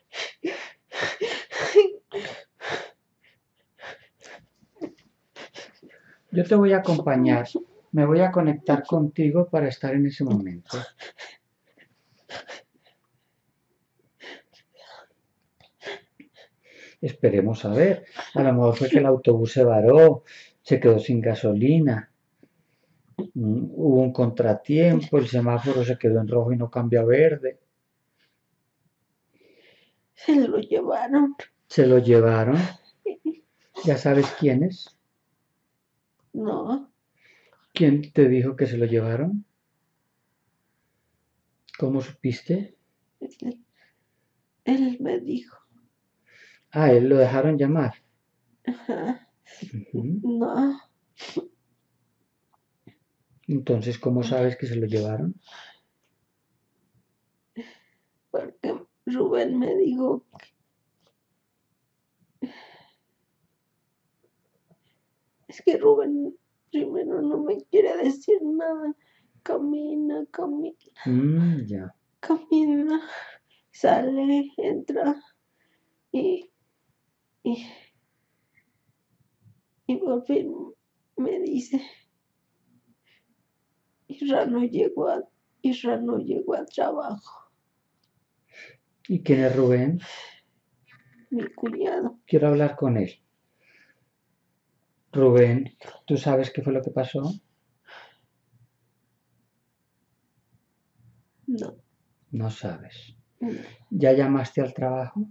Yo te voy a acompañar. Me voy a conectar contigo para estar en ese momento. Esperemos a ver. A lo mejor fue que el autobús se varó, se quedó sin gasolina. Mm, hubo un contratiempo, el semáforo se quedó en rojo y no cambió a verde. Se lo llevaron. Se lo llevaron. ¿Ya sabes quién es? No. ¿Quién te dijo que se lo llevaron? ¿Cómo supiste? Él, él me dijo. Ah, él lo dejaron llamar. Ajá. Uh-huh. No. Entonces, ¿cómo sabes que se lo llevaron? Porque Rubén me dijo que... Es que Rubén primero no me quiere decir nada. Camina, camina. Mm, ya. Camina. Sale, entra. Y, y, y por fin me dice, Isra no llegó a, Isra no llegó al trabajo. ¿Y quién es Rubén? Mi cuñado. Quiero hablar con él. Rubén, ¿tú sabes qué fue lo que pasó? No. No sabes. No. ¿Ya llamaste al trabajo?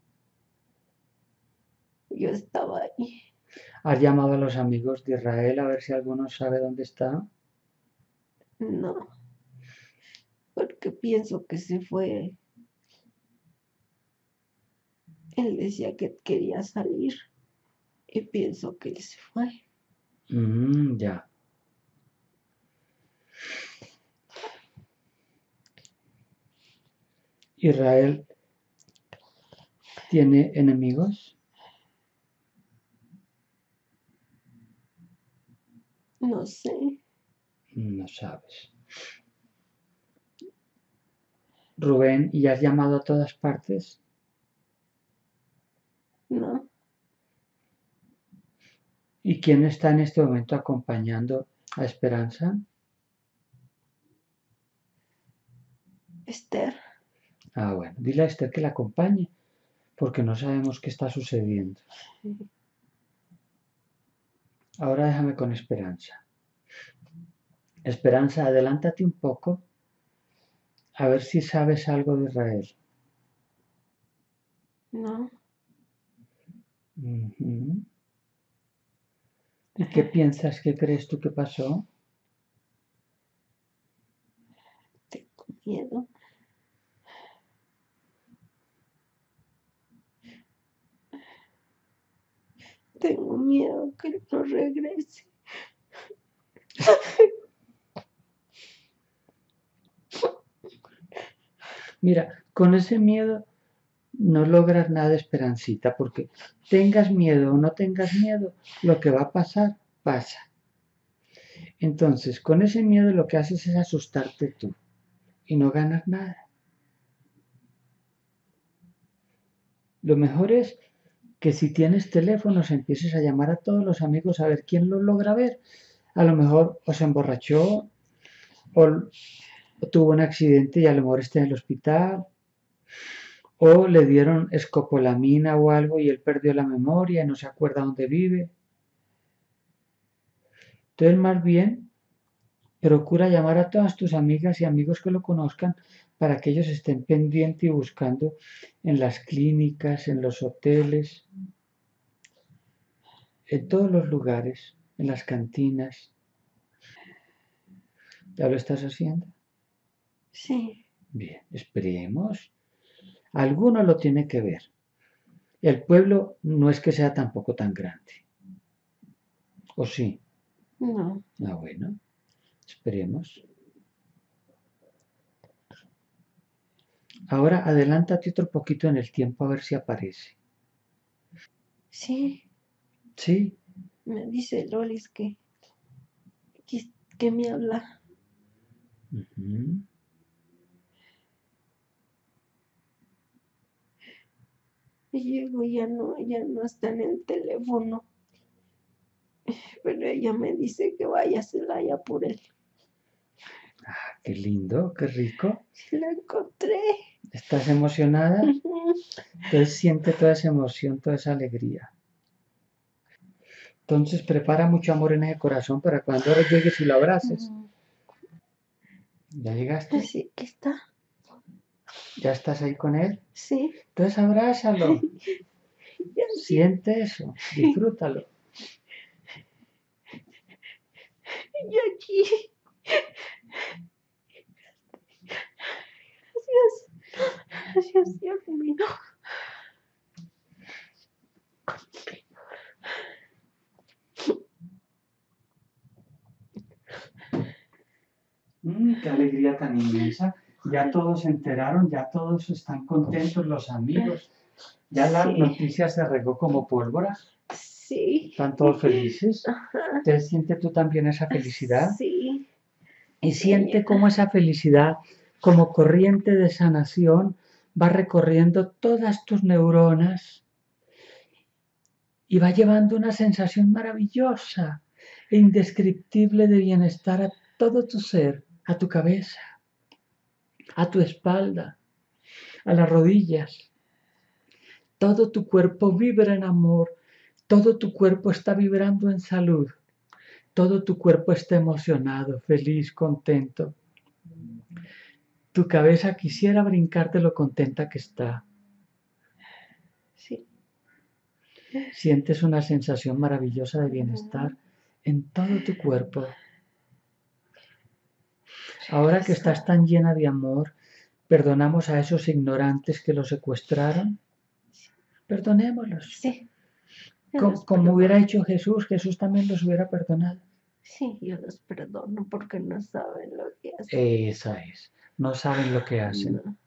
Yo estaba ahí. ¿Has llamado a los amigos de Israel a ver si alguno sabe dónde está? No. Porque pienso que se fue. Él decía que quería salir. Y pienso que él se fue. Mm, ya. ¿Israel tiene enemigos? No sé. No sabes. Rubén, ¿y has llamado a todas partes? No. ¿Y quién está en este momento acompañando a Esperanza? Esther. Ah, bueno, dile a Esther que la acompañe, porque no sabemos qué está sucediendo. Ahora déjame con Esperanza. Esperanza, adelántate un poco, a ver si sabes algo de Israel. No. Uh-huh. ¿Y qué piensas, qué crees tú que pasó? Tengo miedo. Tengo miedo que él no regrese. Mira, con ese miedo no logras nada, Esperancita, porque tengas miedo o no tengas miedo, lo que va a pasar, pasa. Entonces, con ese miedo lo que haces es asustarte tú y no ganas nada. Lo mejor es que si tienes teléfonos empieces a llamar a todos los amigos a ver quién lo logra ver. A lo mejor o se emborrachó o tuvo un accidente y a lo mejor está en el hospital, o le dieron escopolamina o algo y él perdió la memoria y no se acuerda dónde vive. Entonces, más bien, procura llamar a todas tus amigas y amigos que lo conozcan para que ellos estén pendientes y buscando en las clínicas, en los hoteles, en todos los lugares, en las cantinas. ¿Ya lo estás haciendo? Sí. Bien, esperemos. Alguno lo tiene que ver. El pueblo no es que sea tampoco tan grande. ¿O sí? No. Ah, bueno, esperemos. Ahora adelántate otro poquito en el tiempo a ver si aparece. Sí. Sí. Me dice Lolis que, que, que me habla. Uh-huh. Y llego y ya no, ya no está en el teléfono. Pero ella me dice que vaya a Celaya por él. Ah, qué lindo, qué rico. Sí, la encontré. ¿Estás emocionada? Ujú. Entonces siente toda esa emoción, toda esa alegría. Entonces prepara mucho amor en ese corazón para cuando ahora llegues y lo abraces. Mm, ¿Ya llegaste? Así que está. ¿Ya estás ahí con él? Sí. Entonces abrázalo. Ya sí. Siente eso, disfrútalo. Y aquí. Gracias. Gracias, Dios mío. Mm, qué alegría tan inmensa. Ya todos se enteraron, ya todos están contentos, los amigos. Ya la Sí. noticia se regó como pólvora. Sí. Están todos felices. Ajá. Entonces siente tú también esa felicidad. Sí. Y siente cómo esa felicidad, como corriente de sanación, va recorriendo todas tus neuronas y va llevando una sensación maravillosa e indescriptible de bienestar a todo tu ser, a tu cabeza, a tu espalda, a las rodillas. Todo tu cuerpo vibra en amor, todo tu cuerpo está vibrando en salud, todo tu cuerpo está emocionado, feliz, contento. Tu cabeza quisiera brincar de lo contenta que está. Sí. Sientes una sensación maravillosa de bienestar en todo tu cuerpo. Ahora que estás tan llena de amor, ¿perdonamos a esos ignorantes que lo secuestraron? Perdonémoslos. Sí. Como, como hubiera hecho Jesús, Jesús también los hubiera perdonado. Sí, yo los perdono porque no saben lo que hacen. Esa es. No saben lo que hacen. No.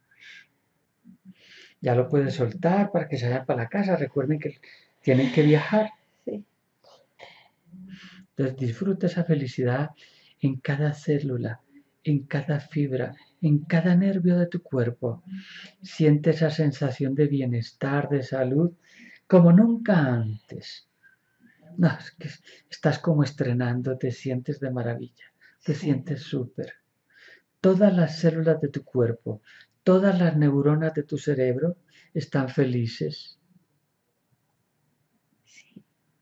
Ya lo puedes soltar para que se vayan para la casa. Recuerden que tienen que viajar. Sí. Entonces disfruta esa felicidad en cada célula, en cada fibra, en cada nervio de tu cuerpo. Siente esa sensación de bienestar, de salud, como nunca antes. No, es que estás como estrenando, te sientes de maravilla, te Sí. sientes súper. Todas las células de tu cuerpo, todas las neuronas de tu cerebro están felices. Sí.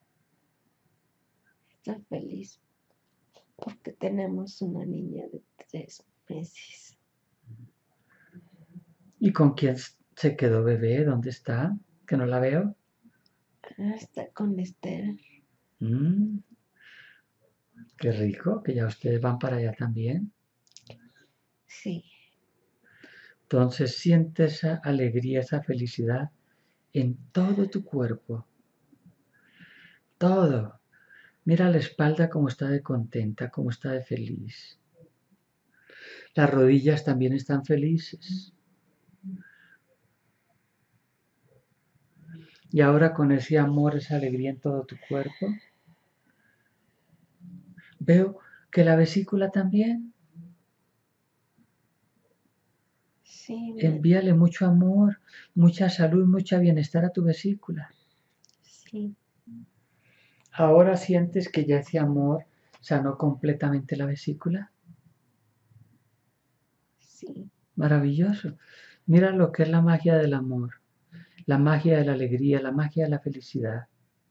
Estoy feliz porque tenemos una niña de tres meses. ¿Y con quién se quedó bebé? ¿Dónde está? Que no la veo. Está con Esther. Mm, qué rico, que ya ustedes van para allá también. Sí. Entonces siente esa alegría, esa felicidad en todo tu cuerpo. Todo. Mira la espalda como está de contenta, como está de feliz. Las rodillas también están felices. Y ahora con ese amor, esa alegría en todo tu cuerpo, veo que la vesícula también. Sí. Envíale mucho amor, mucha salud, mucha bienestar a tu vesícula. Sí. Ahora sientes que ya ese amor sanó completamente la vesícula. Sí. Maravilloso. Mira lo que es la magia del amor, la magia de la alegría, la magia de la felicidad.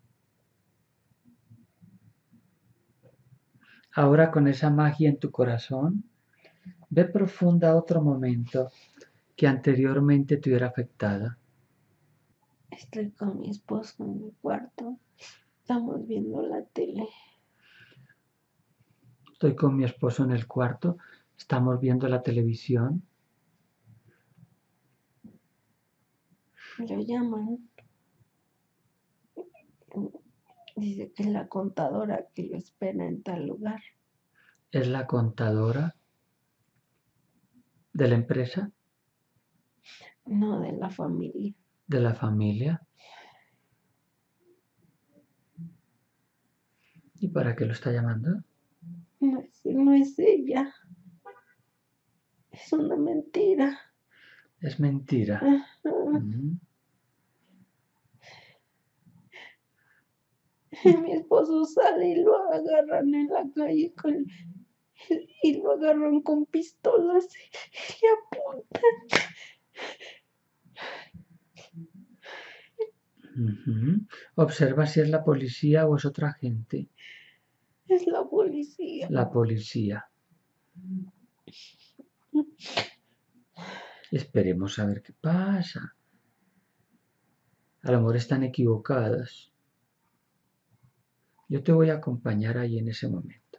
Ahora con esa magia en tu corazón, ve profunda otro momento que anteriormente te hubiera afectado. Estoy con mi esposo en mi cuarto. Estamos viendo la tele. Estoy con mi esposo en el cuarto, estamos viendo la televisión. Lo llaman. Dice que es la contadora que lo espera en tal lugar. Es la contadora de la empresa, No, de la familia. de la familia. ¿Y para qué lo está llamando? No es, no es ella. Es una mentira. Es mentira. Ajá. Mm. Mi esposo sale y lo agarran en la calle con, y lo agarran con pistolas y le apuntan. Uh-huh. Observa si es la policía o es otra gente. Es la policía. La policía. Esperemos a ver qué pasa. A lo mejor están equivocadas. Yo te voy a acompañar ahí en ese momento.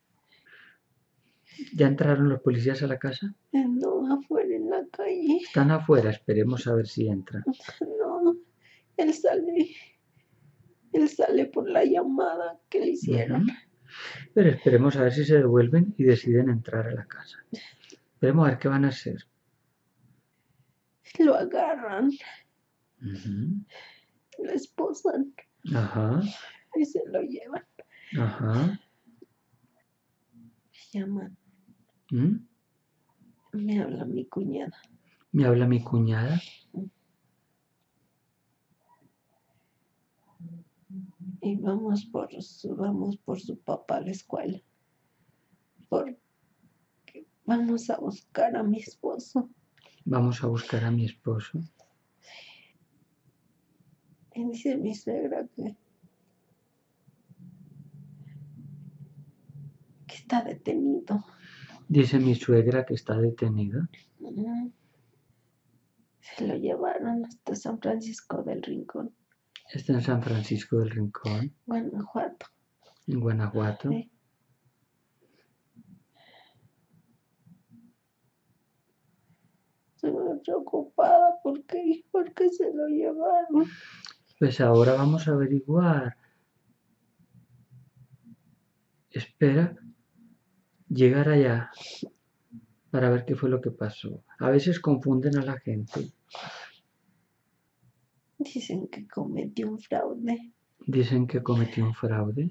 ¿Ya entraron los policías a la casa? No, afuera en la calle. Están afuera, esperemos a ver si entran. No, él sale. Él sale por la llamada que le hicieron. Uh-huh. Pero esperemos a ver si se devuelven y deciden entrar a la casa. Esperemos a ver qué van a hacer. Lo agarran. Uh-huh. Lo esposan. Ajá. Y se lo llevan. Ajá. Me llaman. ¿Mm? Me habla mi cuñada. Me habla mi cuñada. Y vamos por su, vamos por su papá a la escuela. Porque vamos a buscar a mi esposo. Vamos a buscar a mi esposo. Y dice mi suegra que, que está detenido. Dice mi suegra que está detenido. Mm. Se lo llevaron hasta San Francisco del Rincón, Está en San Francisco del Rincón, Guanajuato. en Guanajuato. Sí. Estoy muy preocupada porque, porque se lo llevaron. Pues ahora vamos a averiguar. Espera llegar allá para ver qué fue lo que pasó. A veces confunden a la gente. Dicen que cometió un fraude. Dicen que cometió un fraude.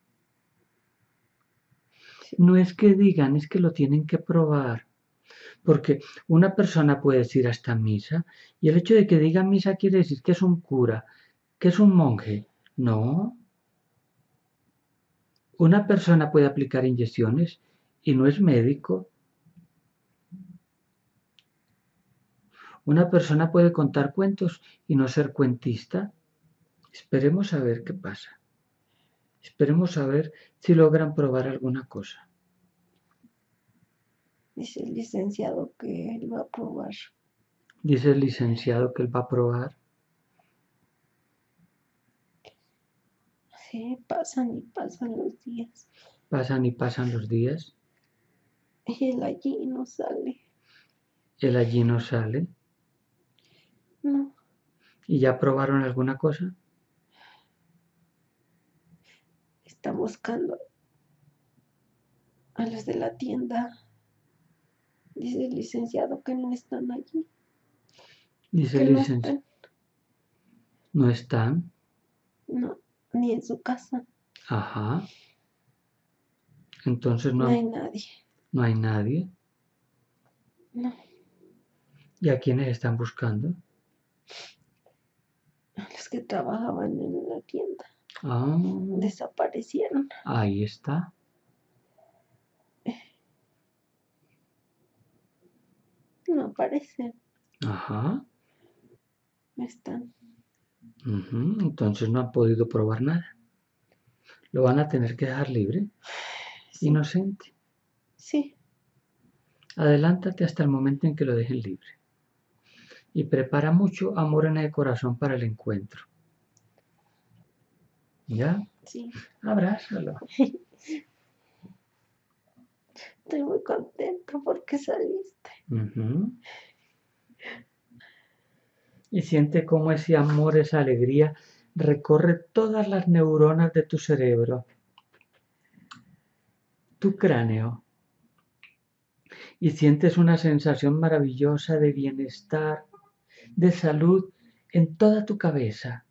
Sí. No es que digan, es que lo tienen que probar. Porque una persona puede decir hasta misa, y el hecho de que diga misa quiere decir que es un cura, que es un monje. No. Una persona puede aplicar inyecciones y no es médico. Una persona puede contar cuentos y no ser cuentista. Esperemos a ver qué pasa. Esperemos a ver si logran probar alguna cosa. Dice el licenciado que él va a probar. Dice el licenciado que él va a probar. Sí, pasan y pasan los días. Pasan y pasan los días. Y él allí no sale. Él allí no sale. No. ¿Y ya probaron alguna cosa? Está buscando a los de la tienda. Dice el licenciado que no están allí. Dice Que el no licenciado. están. No están. No, ni en su casa. Ajá. Entonces No no, hay nadie. no hay nadie. No. ¿Y a quiénes están buscando? A los que trabajaban en la tienda. Ah, Desaparecieron. ahí está. No aparecen. Ajá. No están. Ujú. Entonces no han podido probar nada. Lo van a tener que dejar libre. Sí. Inocente. Sí. Adelántate hasta el momento en que lo dejen libre. Y prepara mucho amor en el corazón para el encuentro. ¿Ya? Sí. Abrázalo. Estoy muy contenta porque saliste. Uh-huh. Y siente cómo ese amor, esa alegría recorre todas las neuronas de tu cerebro, tu cráneo. Y sientes una sensación maravillosa de bienestar, de salud en toda tu cabeza,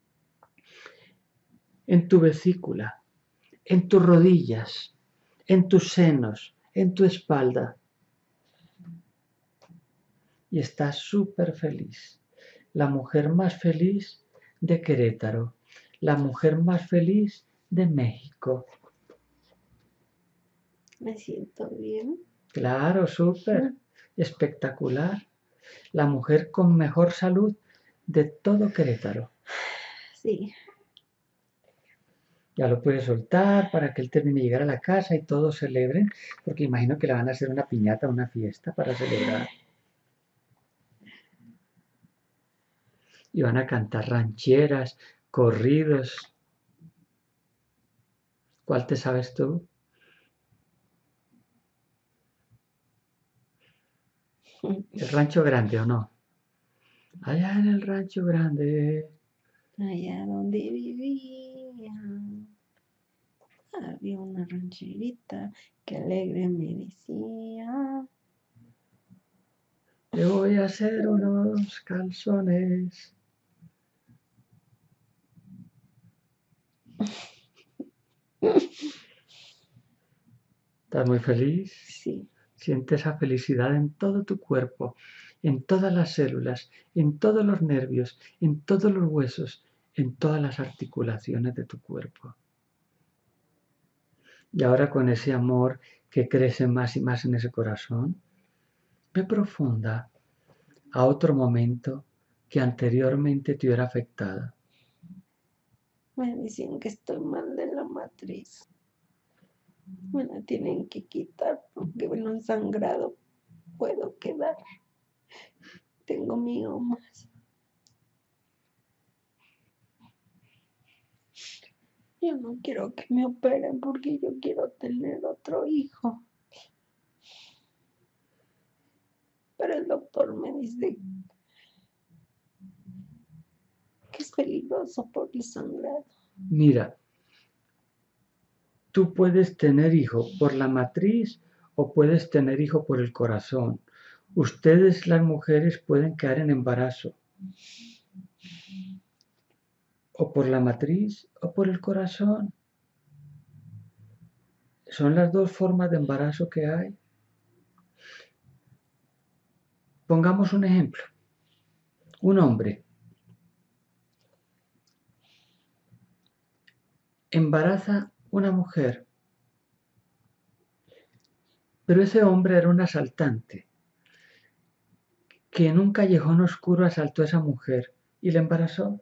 en tu vesícula, en tus rodillas, en tus senos, en tu espalda. Y estás súper feliz. La mujer más feliz de Querétaro, la mujer más feliz de México. Me siento bien. Claro, súper, espectacular. La mujer con mejor salud de todo Querétaro. Sí. Ya lo puedes soltar para que él termine de llegar a la casa y todos celebren, porque imagino que le van a hacer una piñata, una fiesta para celebrar. Y van a cantar rancheras, corridos. ¿Cuál te sabes tú? ¿El rancho grande o no? Allá en el rancho grande. Allá donde vivía había una rancherita que alegre me decía. Te voy a hacer unos calzones. ¿Estás muy feliz? Sí. Siente esa felicidad en todo tu cuerpo en todas las células, en todos los nervios, en todos los huesos, en todas las articulaciones de tu cuerpo. Y ahora con ese amor que crece más y más en ese corazón, ve profunda a otro momento que anteriormente te hubiera afectado. Me dicen que estoy mal de la matriz. Me la tienen que quitar porque en un sangrado puedo quedar. Tengo miomas. Yo no quiero que me operen porque yo quiero tener otro hijo. Pero el doctor me dice que es peligroso por el sangrado. Mira, tú puedes tener hijo por la matriz o puedes tener hijo por el corazón. Ustedes, las mujeres, pueden quedar en embarazo o por la matriz o por el corazón. Son las dos formas de embarazo que hay. Pongamos un ejemplo. Un hombre embaraza una mujer, pero ese hombre era un asaltante que en un callejón oscuro asaltó a esa mujer y la embarazó.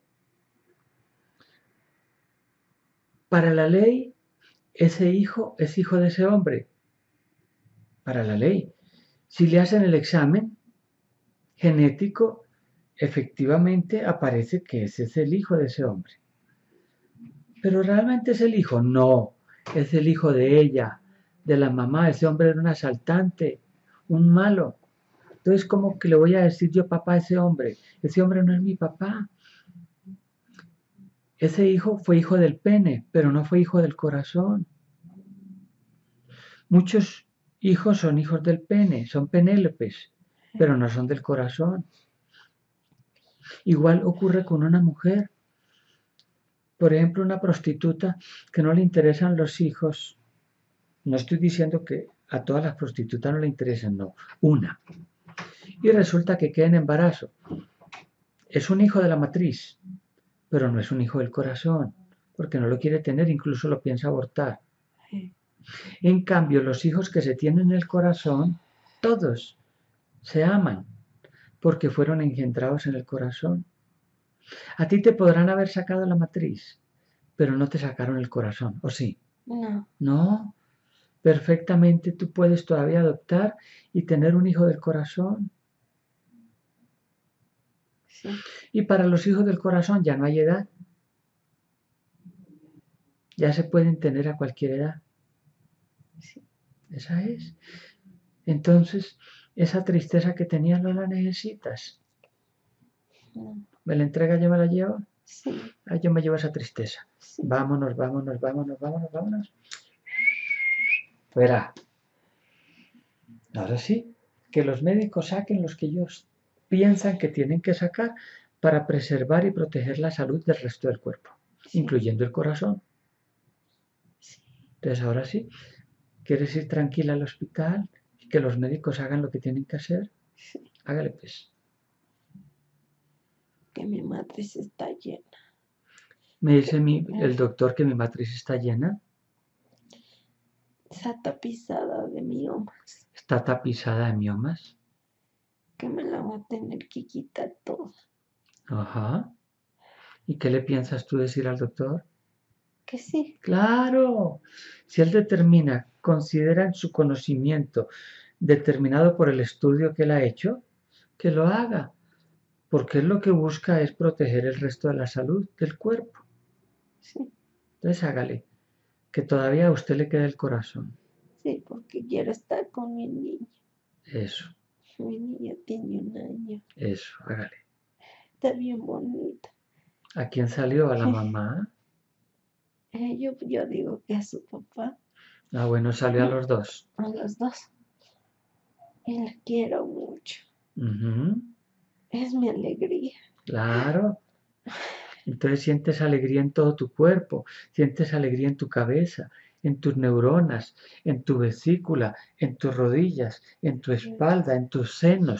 Para la ley, ese hijo es hijo de ese hombre. Para la ley. Si le hacen el examen genético, efectivamente aparece que ese es el hijo de ese hombre. Pero realmente es el hijo. No, es el hijo de ella, de la mamá. Ese hombre era un asaltante, un malo. Entonces, ¿cómo que le voy a decir yo papá a ese hombre? Ese hombre no es mi papá. Ese hijo fue hijo del pene, pero no fue hijo del corazón. Muchos hijos son hijos del pene, son penélopes, pero no son del corazón. Igual ocurre con una mujer. Por ejemplo, una prostituta que no le interesan los hijos. No estoy diciendo que a todas las prostitutas no le interesen, no. Una. Y resulta que queda en embarazo. Es un hijo de la matriz, pero no es un hijo del corazón, porque no lo quiere tener, incluso lo piensa abortar. En cambio, los hijos que se tienen en el corazón, todos se aman, porque fueron engendrados en el corazón. A ti te podrán haber sacado la matriz, pero no te sacaron el corazón, ¿o sí? No. No, perfectamente tú puedes todavía adoptar y tener un hijo del corazón. Sí. Y para los hijos del corazón ya no hay edad. Ya se pueden tener a cualquier edad. Sí. Esa es. Entonces, esa tristeza que tenías no la necesitas. No. ¿Me la entrega, yo me la llevo? Sí. Ah, yo me llevo esa tristeza. Sí. Vámonos, vámonos, vámonos, vámonos, vámonos. Fuera. Ahora sí, que los médicos saquen los que ellos piensan que tienen que sacar para preservar y proteger la salud del resto del cuerpo, Sí. incluyendo el corazón. Sí. Entonces, ahora sí, ¿quieres ir tranquila al hospital y que los médicos hagan lo que tienen que hacer? Sí. Hágale pues. Que mi matriz está llena. Me dice mi, el doctor que mi matriz está llena. Está tapizada de miomas. Está tapizada de miomas. Que me la va a tener que quitar toda. Ajá. ¿Y qué le piensas tú decir al doctor? Que sí. Claro. Si él determina, considera en su conocimiento determinado por el estudio que él ha hecho, que lo haga. Porque él lo que busca es proteger el resto de la salud del cuerpo. Sí. Entonces hágale. Que todavía a usted le queda el corazón. Sí, porque quiero estar con mi niña. Eso. Mi niña tiene un año. Eso, hágale. Está bien bonita. ¿A quién salió? ¿A la mamá? Eh, yo, yo digo que a su papá. Ah, bueno, salió a los dos. A los dos. Y la quiero mucho. Uh-huh. Es mi alegría. Claro. Entonces sientes alegría en todo tu cuerpo, sientes alegría en tu cabeza, en tus neuronas, en tu vesícula, en tus rodillas, en tu espalda, en tus senos.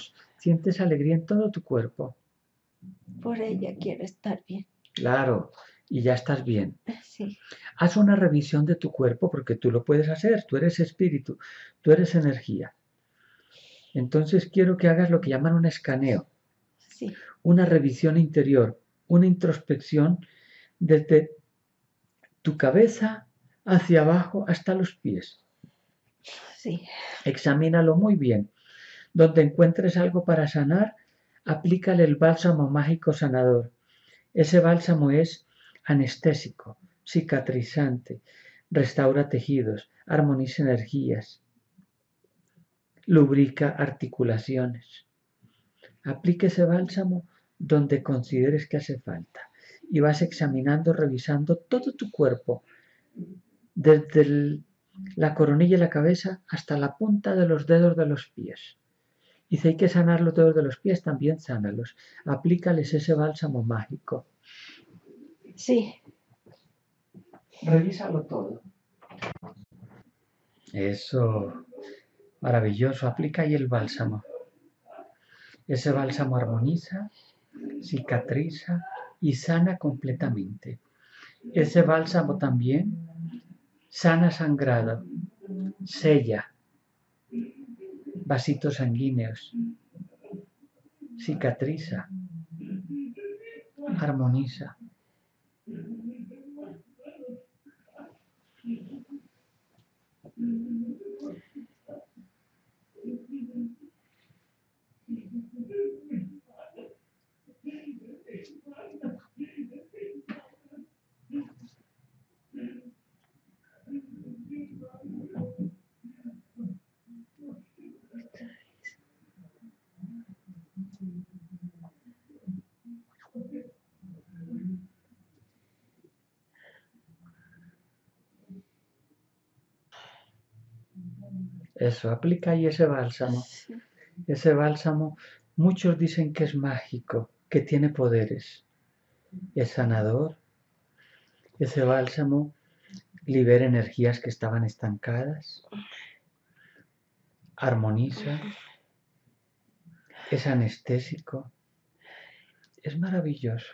Sientes alegría en todo tu cuerpo. Por ella quiero estar bien. Claro, y ya estás bien. Sí. Haz una revisión de tu cuerpo porque tú lo puedes hacer. Tú eres espíritu, tú eres energía. Entonces quiero que hagas lo que llaman un escaneo. Sí. Una revisión interior, una introspección desde tu cabeza hacia abajo hasta los pies. Sí. Examínalo muy bien. Donde encuentres algo para sanar, aplícale el bálsamo mágico sanador. Ese bálsamo es anestésico, cicatrizante, restaura tejidos, armoniza energías, lubrica articulaciones. Aplique ese bálsamo donde consideres que hace falta y vas examinando, revisando todo tu cuerpo, desde el, la coronilla de la cabeza hasta la punta de los dedos de los pies. Y si hay que sanar los dedos de los pies, también sánalos. Aplícales ese bálsamo mágico. Sí. Revísalo todo. Eso, maravilloso. Aplica ahí el bálsamo. Ese bálsamo armoniza, cicatriza y sana completamente. Ese bálsamo también sana sangrado, sella vasitos sanguíneos, cicatriza, armoniza. Eso, aplica ahí ese bálsamo. Ese bálsamo, muchos dicen que es mágico, que tiene poderes. Es sanador. Ese bálsamo libera energías que estaban estancadas. Armoniza. Es anestésico. Es maravilloso.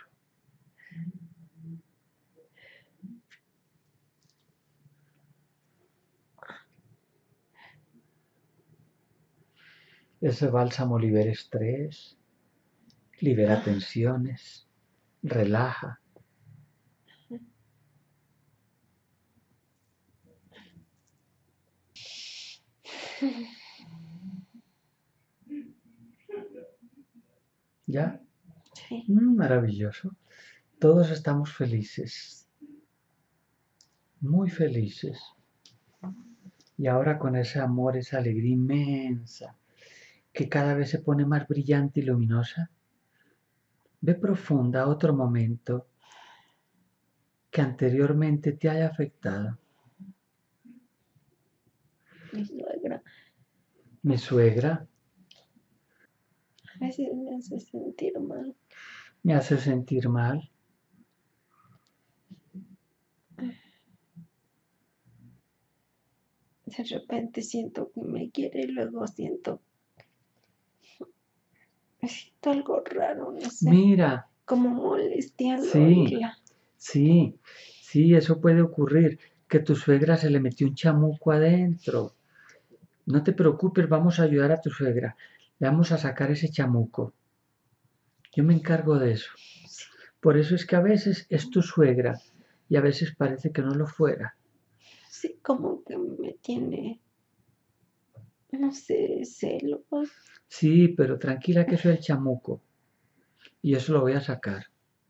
Ese bálsamo libera estrés, libera tensiones, relaja. ¿Ya? Sí. Mm, maravilloso. Todos estamos felices. Muy felices. Y ahora con ese amor, esa alegría inmensa, que cada vez se pone más brillante y luminosa, ve profunda a otro momento que anteriormente te haya afectado. Mi suegra. Mi suegra A veces me hace sentir mal. me hace sentir mal. De repente siento que me quiere y luego siento, siento algo raro, no sé, Mira, como molestia al sí, oírla. sí, sí, eso puede ocurrir, que tu suegra se le metió un chamuco adentro. No te preocupes, vamos a ayudar a tu suegra. Le vamos a sacar ese chamuco. Yo me encargo de eso. Por eso es que a veces es tu suegra y a veces parece que no lo fuera. Sí, como que me tiene, no sé, celos. Sí, pero tranquila que eso es el chamuco. Y eso lo voy a sacar.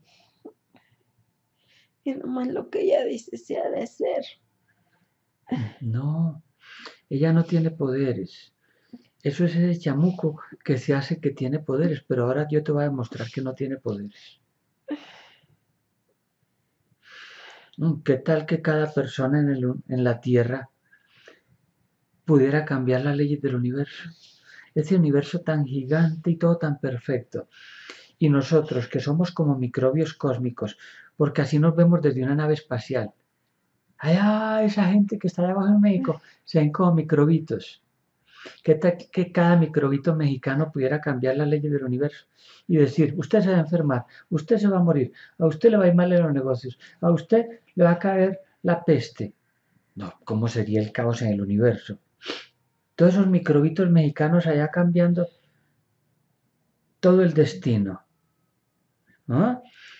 Y nomás lo que ella dice se ha de hacer. No, ella no tiene poderes. Eso es ese chamuco que se hace que tiene poderes, pero ahora yo te voy a demostrar que no tiene poderes. ¿Qué tal que cada persona en, el, en la Tierra pudiera cambiar las leyes del universo? Ese universo tan gigante y todo tan perfecto. Y nosotros, que somos como microbios cósmicos, porque así nos vemos desde una nave espacial. ¡Ay, ay! Esa gente que está allá abajo en México se ven como microbitos. ¿Qué tal que cada microbito mexicano pudiera cambiar las leyes del universo? Y decir, usted se va a enfermar, usted se va a morir, a usted le va a ir mal en los negocios, a usted le va a caer la peste. No, ¿cómo sería el caos en el universo? Todos esos microbitos mexicanos allá cambiando todo el destino. ¿No?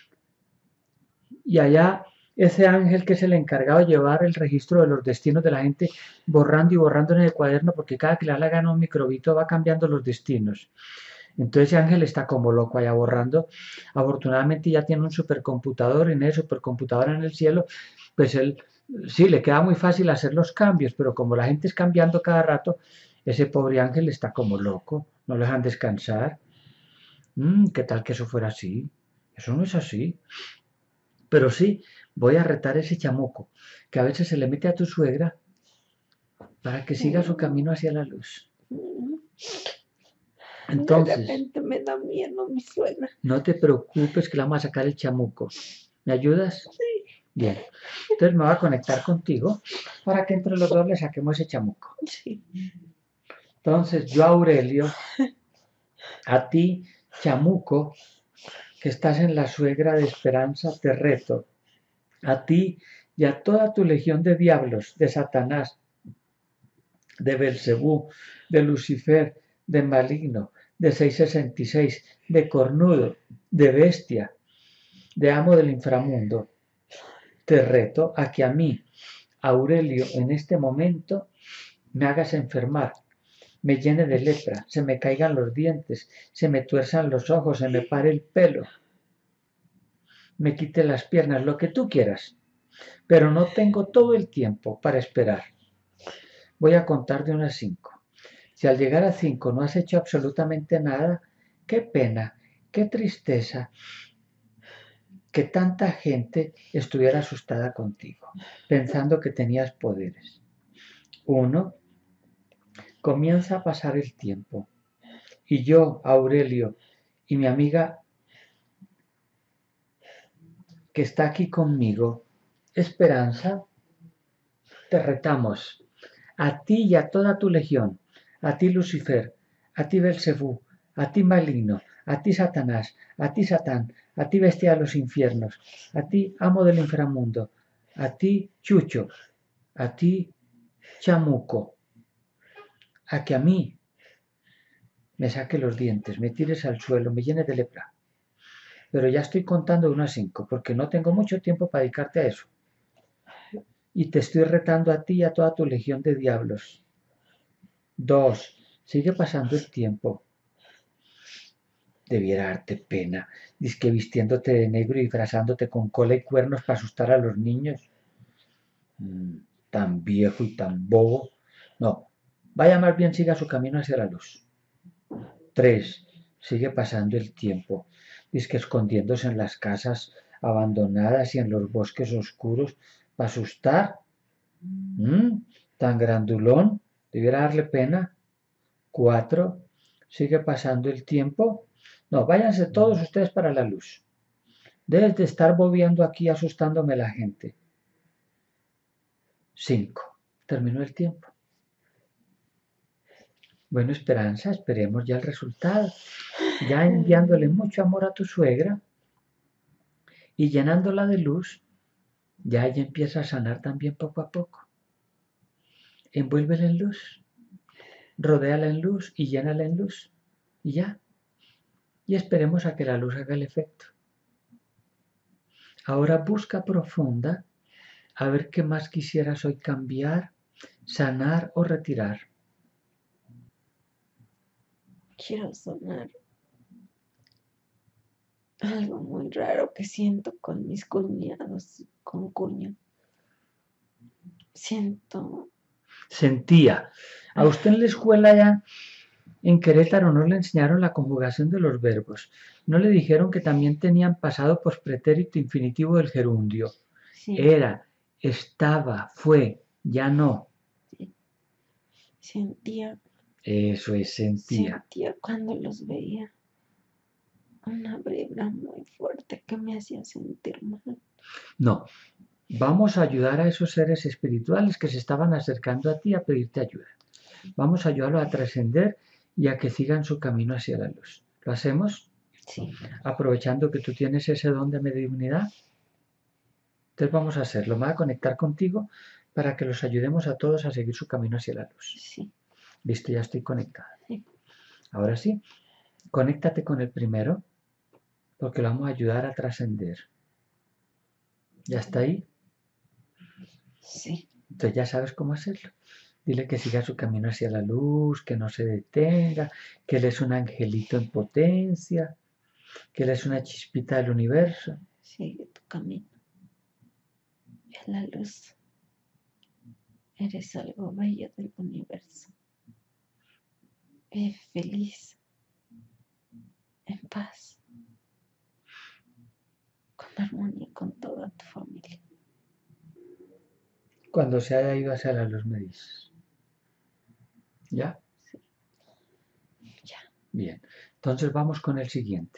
Y allá ese ángel que es el encargado de llevar el registro de los destinos de la gente, borrando y borrando en el cuaderno, porque cada que le da la gana un microbito va cambiando los destinos. Entonces ese ángel está como loco allá borrando. Afortunadamente ya tiene un supercomputador, y en ese supercomputador en el cielo, pues él sí le queda muy fácil hacer los cambios, pero como la gente es cambiando cada rato, ese pobre ángel está como loco, no lo dejan descansar. Mm, ¿qué tal que eso fuera así? Eso no es así. Pero sí, voy a retar a ese chamuco, que a veces se le mete a tu suegra para que siga su camino hacia la luz. Entonces, de repente me da miedo mi suegra. No te preocupes que le vamos a sacar el chamuco. ¿Me ayudas? Sí. Bien. Entonces me voy a conectar contigo para que entre los dos le saquemos ese chamuco. Sí. Entonces, yo, Aurelio, a ti, chamuco, que estás en la suegra de Esperanza, te reto. A ti y a toda tu legión de diablos, de Satanás, de Belcebú, de Lucifer, de Maligno, de seiscientos sesenta y seis, de Cornudo, de Bestia, de Amo del Inframundo. Te reto a que a mí, Aurelio, en este momento, me hagas enfermar, me llene de lepra, se me caigan los dientes, se me tuerzan los ojos, se me pare el pelo, me quite las piernas, lo que tú quieras. Pero no tengo todo el tiempo para esperar. Voy a contar de unas cinco. Si al llegar a cinco no has hecho absolutamente nada, qué pena, qué tristeza que tanta gente estuviera asustada contigo, pensando que tenías poderes. Uno, comienza a pasar el tiempo. Y yo, Aurelio, y mi amiga que está aquí conmigo, Esperanza, te retamos, a ti y a toda tu legión, a ti Lucifer, a ti Belcebú, a ti Maligno, a ti Satanás, a ti Satán, a ti Bestia de los infiernos, a ti Amo del inframundo, a ti Chucho, a ti Chamuco, a que a mí me saque los dientes, me tires al suelo, me llene de lepra. Pero ya estoy contando de uno a cinco, porque no tengo mucho tiempo para dedicarte a eso. Y te estoy retando a ti y a toda tu legión de diablos. Dos, sigue pasando el tiempo. Debiera darte pena, dizque vistiéndote de negro y disfrazándote con cola y cuernos para asustar a los niños. Mm, tan viejo y tan bobo. No, vaya más bien siga su camino hacia la luz. Tres, sigue pasando el tiempo, dizque escondiéndose en las casas abandonadas y en los bosques oscuros para asustar. Mm, tan grandulón, debiera darle pena. Cuatro, sigue pasando el tiempo. No, váyanse todos ustedes para la luz. Debes de estar bobeando aquí asustándome la gente. Cinco, terminó el tiempo. Bueno, Esperanza, esperemos ya el resultado. Ya enviándole mucho amor a tu suegra y llenándola de luz, ya ella empieza a sanar también poco a poco. Envuélvela en luz, rodéala en luz y llénala en luz. Y ya. Y esperemos a que la luz haga el efecto. Ahora busca profunda a ver qué más quisieras hoy cambiar, sanar o retirar. Quiero sanar algo muy raro que siento con mis cuñados, con cuño. Siento... Sentía. A usted en la escuela ya en Querétaro no le enseñaron la conjugación de los verbos. No le dijeron que también tenían pasado pospretérito infinitivo del gerundio. Sí. Era, estaba, fue, ya no. Sí. Sentía. Eso es, sentía. Sentía cuando los veía. Una vibra muy fuerte que me hacía sentir mal. No, vamos a ayudar a esos seres espirituales que se estaban acercando a ti a pedirte ayuda. Vamos a ayudarlo a trascender y a que sigan su camino hacia la luz. ¿Lo hacemos? Sí. Aprovechando que tú tienes ese don de mediunidad. Entonces vamos a hacerlo. Me voy a conectar contigo para que los ayudemos a todos a seguir su camino hacia la luz. Sí. Listo, ya estoy conectada. Sí. Ahora sí, conéctate con el primero, porque lo vamos a ayudar a trascender. ¿Ya está ahí? Sí. Entonces ya sabes cómo hacerlo. Dile que siga su camino hacia la luz, que no se detenga, que él es un angelito en potencia, que él es una chispita del universo. Sigue tu camino. Es la luz. Eres algo bello del universo. Eres feliz. En paz. Con armonía con toda tu familia. Cuando se haya ido hacia la luz me dices. ¿Ya? Sí. Ya. Bien. Entonces vamos con el siguiente.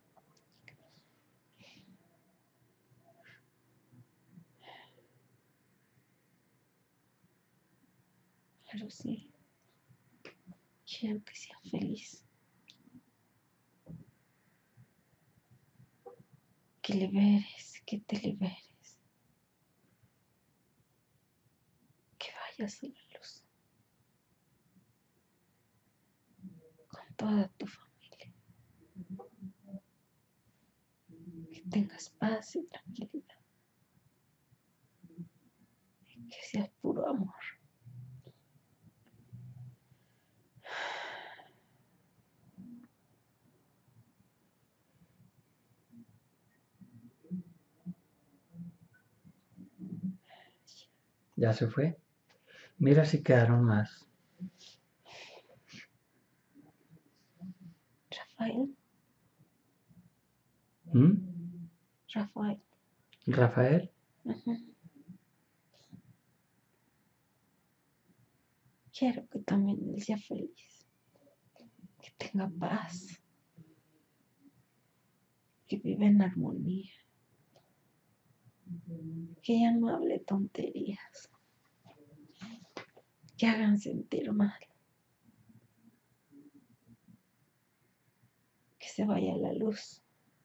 Pero sí. Quiero que seas feliz. Que liberes, que te liberes. Que vayas a la luz. Con toda tu familia. Que tengas paz y tranquilidad. Que seas puro amor. ¿Ya se fue? Mira si quedaron más. Rafael. ¿Mm? Rafael. ¿Rafael? Uh-huh. Quiero que también él sea feliz. Que tenga paz. Que viva en armonía. Que ya no hable tonterías. Que hagan sentir mal. Que se vaya la luz.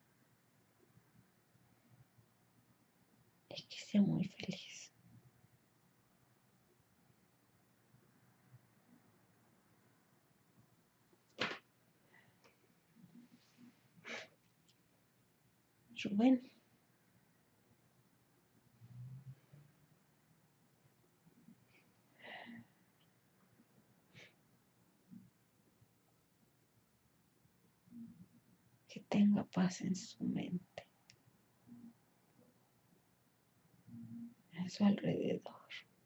Y que sea muy feliz. Rubén. Que tenga paz en su mente. A su alrededor.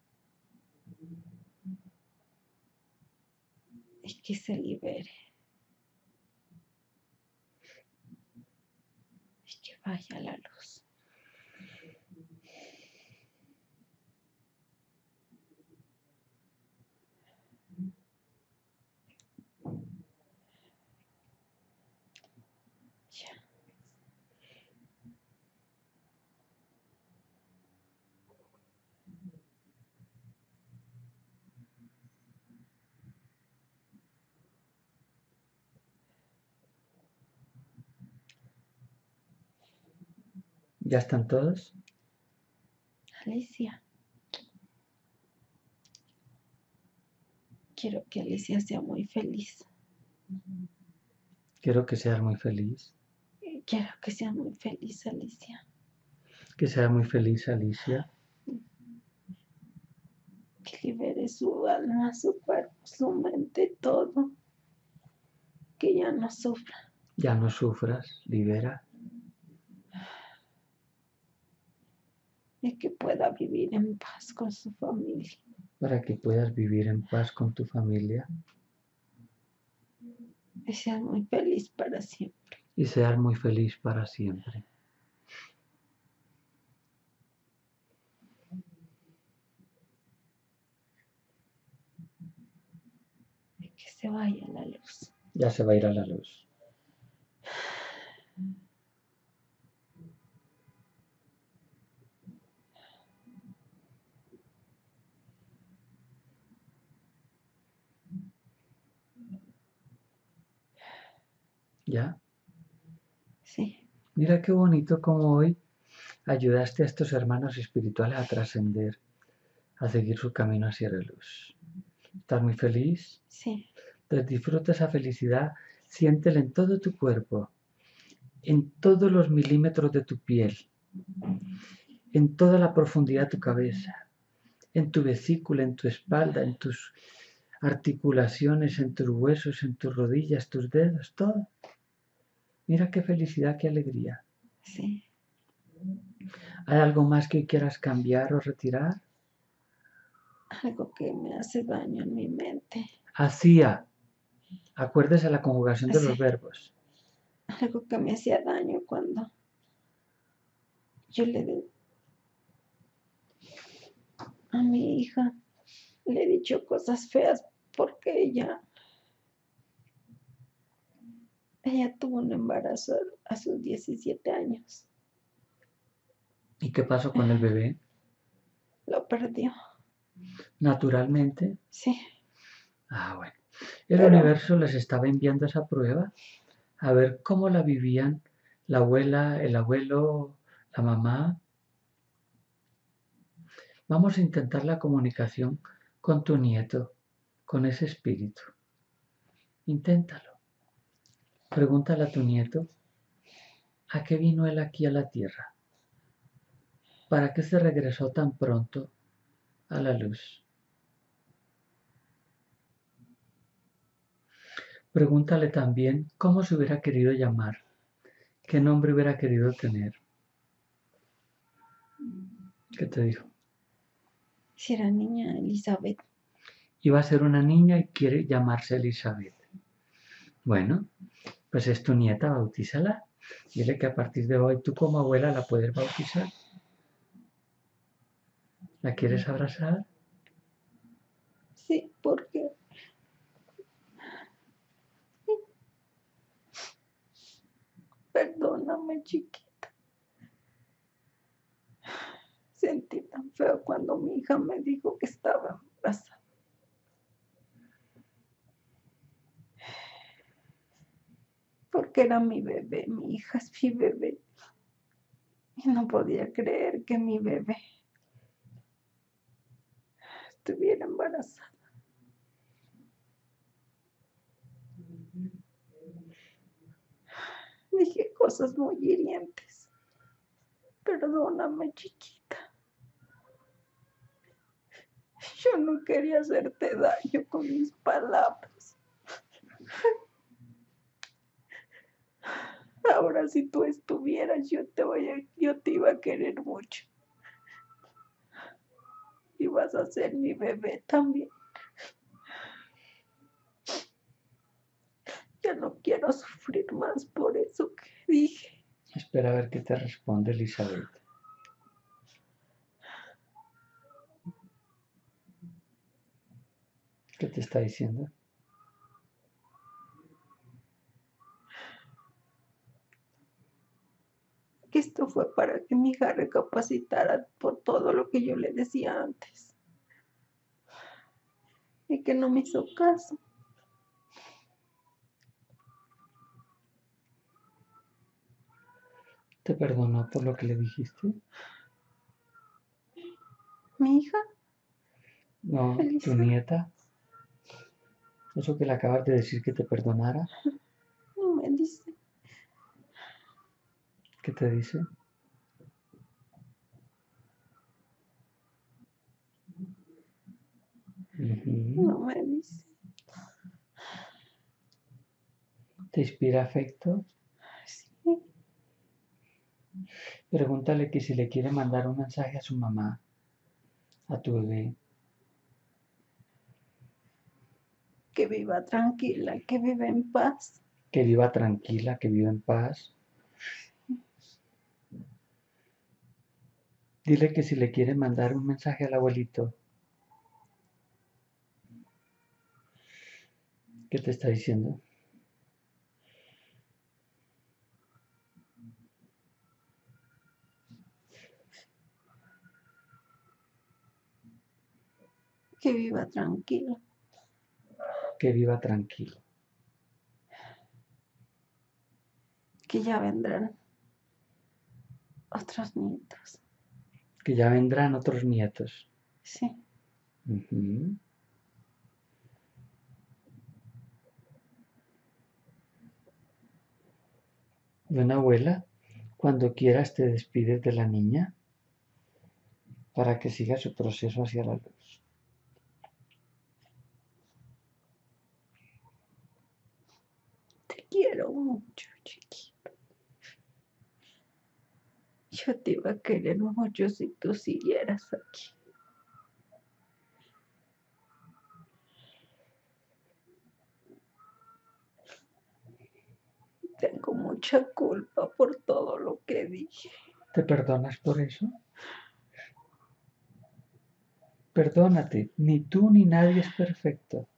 Y que se libere. Y que vaya a la luz. Ya. ¿Ya están todos? Alicia. Quiero que Alicia sea muy feliz. Quiero que seas muy feliz. Quiero que sea muy feliz, Alicia. Que sea muy feliz, Alicia. Que libere su alma, su cuerpo, su mente, todo. Que ya no sufra. Ya no sufras, libera. Y que pueda vivir en paz con su familia. Para que puedas vivir en paz con tu familia. Que seas muy feliz para siempre. Y seas muy feliz para siempre. Y que se vaya la luz. Ya se va a ir a la luz. ¿Ya? Sí, Mira qué bonito como hoy ayudaste a estos hermanos espirituales a trascender, a seguir su camino hacia la luz. ¿Estás muy feliz? sí, Entonces disfruta esa felicidad, siéntela en todo tu cuerpo, en todos los milímetros de tu piel, en toda la profundidad de tu cabeza, en tu vesícula, en tu espalda, en tus articulaciones, en tus huesos, en tus rodillas, tus dedos, todo. Mira qué felicidad, qué alegría. sí. ¿Hay algo más que quieras cambiar o retirar? Algo que me hace daño en mi mente. Hacía. Acuérdese la conjugación de los Sí, verbos. algo que me hacía daño cuando yo le di a mi hija, le he dicho cosas feas porque ella, ella tuvo un embarazo a sus diecisiete años. ¿Y qué pasó con el bebé? Lo perdió. Naturalmente. Sí, Ah, bueno. El pero universo les estaba enviando esa prueba a ver cómo la vivían la abuela, el abuelo, la mamá. Vamos a intentar la comunicación con tu nieto, con ese espíritu. Inténtalo. Pregúntale a tu nieto, ¿a qué vino él aquí a la tierra? ¿Para qué se regresó tan pronto a la luz? Pregúntale también cómo se hubiera querido llamar, qué nombre hubiera querido tener. ¿Qué te dijo? si era niña Elizabeth. Iba a ser una niña y quiere llamarse Elizabeth. Bueno, pues es tu nieta, bautízala. Dile que a partir de hoy tú como abuela la puedes bautizar. ¿La quieres abrazar? Sí, porque perdóname, chiquita. Sentí tan feo cuando mi hija me dijo que estaba embarazada. Porque era mi bebé, mi hija es mi bebé. Y no podía creer que mi bebé estuviera embarazada. Dije cosas muy hirientes. Perdóname, chiquita. Yo no quería hacerte daño con mis palabras. Ahora si tú estuvieras, yo te voy a, yo te iba a querer mucho. Y vas a ser mi bebé también. Ya no quiero sufrir más por eso que dije. Espera a ver qué te responde Elizabeth. ¿Qué te está diciendo? Que esto fue para que mi hija recapacitara por todo lo que yo le decía antes. Y que no me hizo caso. ¿Te perdonó por lo que le dijiste? Mi hija, No, tu Elisa, nieta. Eso que le acabas de decir que te perdonara. no me dice ¿Qué te dice? Ujú. no me dice. ¿Te inspira afecto? Sí, Pregúntale que si le quiere mandar un mensaje a su mamá, a tu bebé. que viva tranquila, que viva en paz. Que viva tranquila, que viva en paz. Dile que si le quiere mandar un mensaje al abuelito. ¿Qué te está diciendo? Que viva tranquila. Que viva tranquilo. que ya vendrán otros nietos. Que ya vendrán otros nietos. Sí. Ujú. Bueno, abuela, cuando quieras te despides de la niña para que siga su proceso hacia la luz. Te quiero mucho, chiquito. Yo te iba a querer mucho si tú siguieras aquí. Tengo mucha culpa por todo lo que dije. ¿Te perdonas por eso? Perdónate, ni tú ni nadie es perfecto.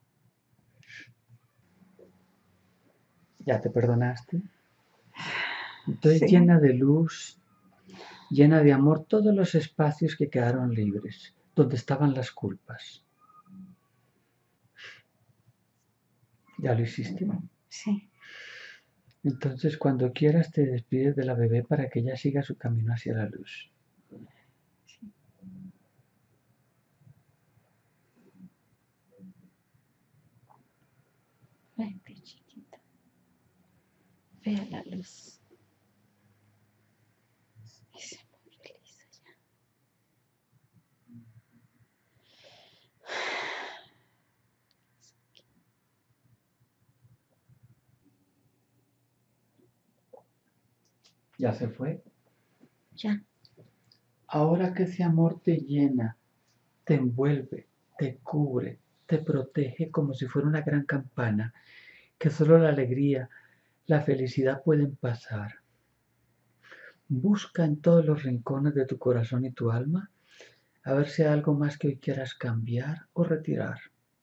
¿Ya te perdonaste? Entonces Sí. llena de luz, llena de amor todos los espacios que quedaron libres, donde estaban las culpas. ¿Ya lo hiciste? Sí. Entonces cuando quieras te despides de la bebé para que ella siga su camino hacia la luz. Sí. Vente, chiquita. Ve a la luz. Y sé muy feliz allá. ¿Ya se fue? Ya. Ahora que ese amor te llena, te envuelve, te cubre, te protege como si fuera una gran campana, que solo la alegría, la felicidad pueden pasar. Busca en todos los rincones de tu corazón y tu alma a ver si hay algo más que hoy quieras cambiar o retirar.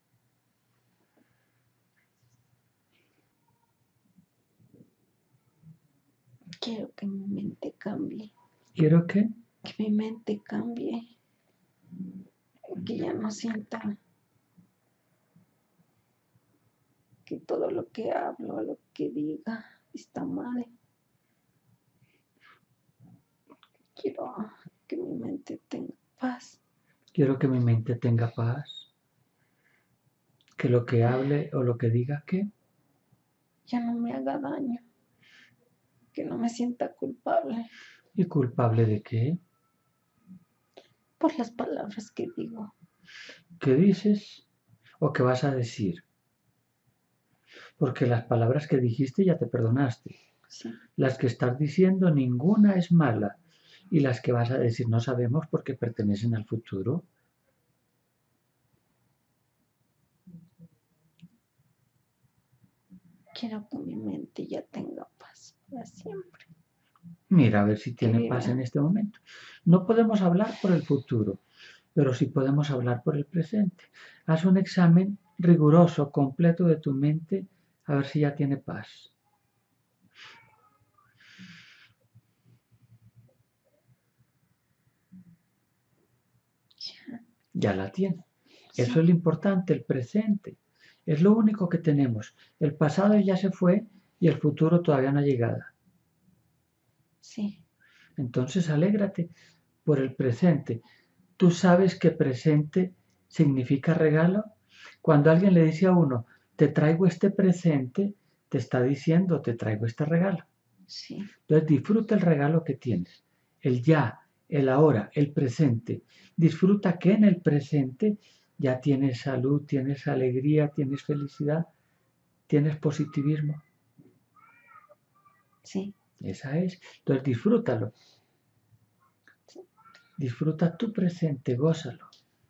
Quiero que mi mente cambie. Quiero que Que mi mente cambie. Que ya no sienta que todo lo que hablo, lo que diga, está mal. Quiero que mi mente tenga paz. quiero que mi mente tenga paz, que lo que hable o lo que diga que Ya no me haga daño. Que no me sienta culpable y culpable de qué, por las palabras que digo. qué dices o qué vas a decir. Porque las palabras que dijiste ya te perdonaste. Sí. Las que estás diciendo ninguna es mala y las que vas a decir no sabemos porque pertenecen al futuro. Quiero que mi mente ya tenga paz para siempre. Mira a ver si Que tiene paz en viva. este momento. No podemos hablar por el futuro, pero sí podemos hablar por el presente. Haz un examen riguroso, completo de tu mente, a ver si ya tiene paz. Ya. Ya la tiene. Eso Sí. es lo importante, el presente. Es lo único que tenemos. El pasado ya se fue y el futuro todavía no ha llegado. Sí. Entonces alégrate por el presente. ¿Tú sabes que presente significa regalo? Cuando alguien le dice a uno, te traigo este presente, te está diciendo, te traigo este regalo. Sí. Entonces disfruta el regalo que tienes, el ya, el ahora, el presente. Disfruta que en el presente ya tienes salud, tienes alegría, tienes felicidad, tienes positivismo. Sí. Esa es. Entonces disfrútalo. Sí. Disfruta tu presente, gózalo.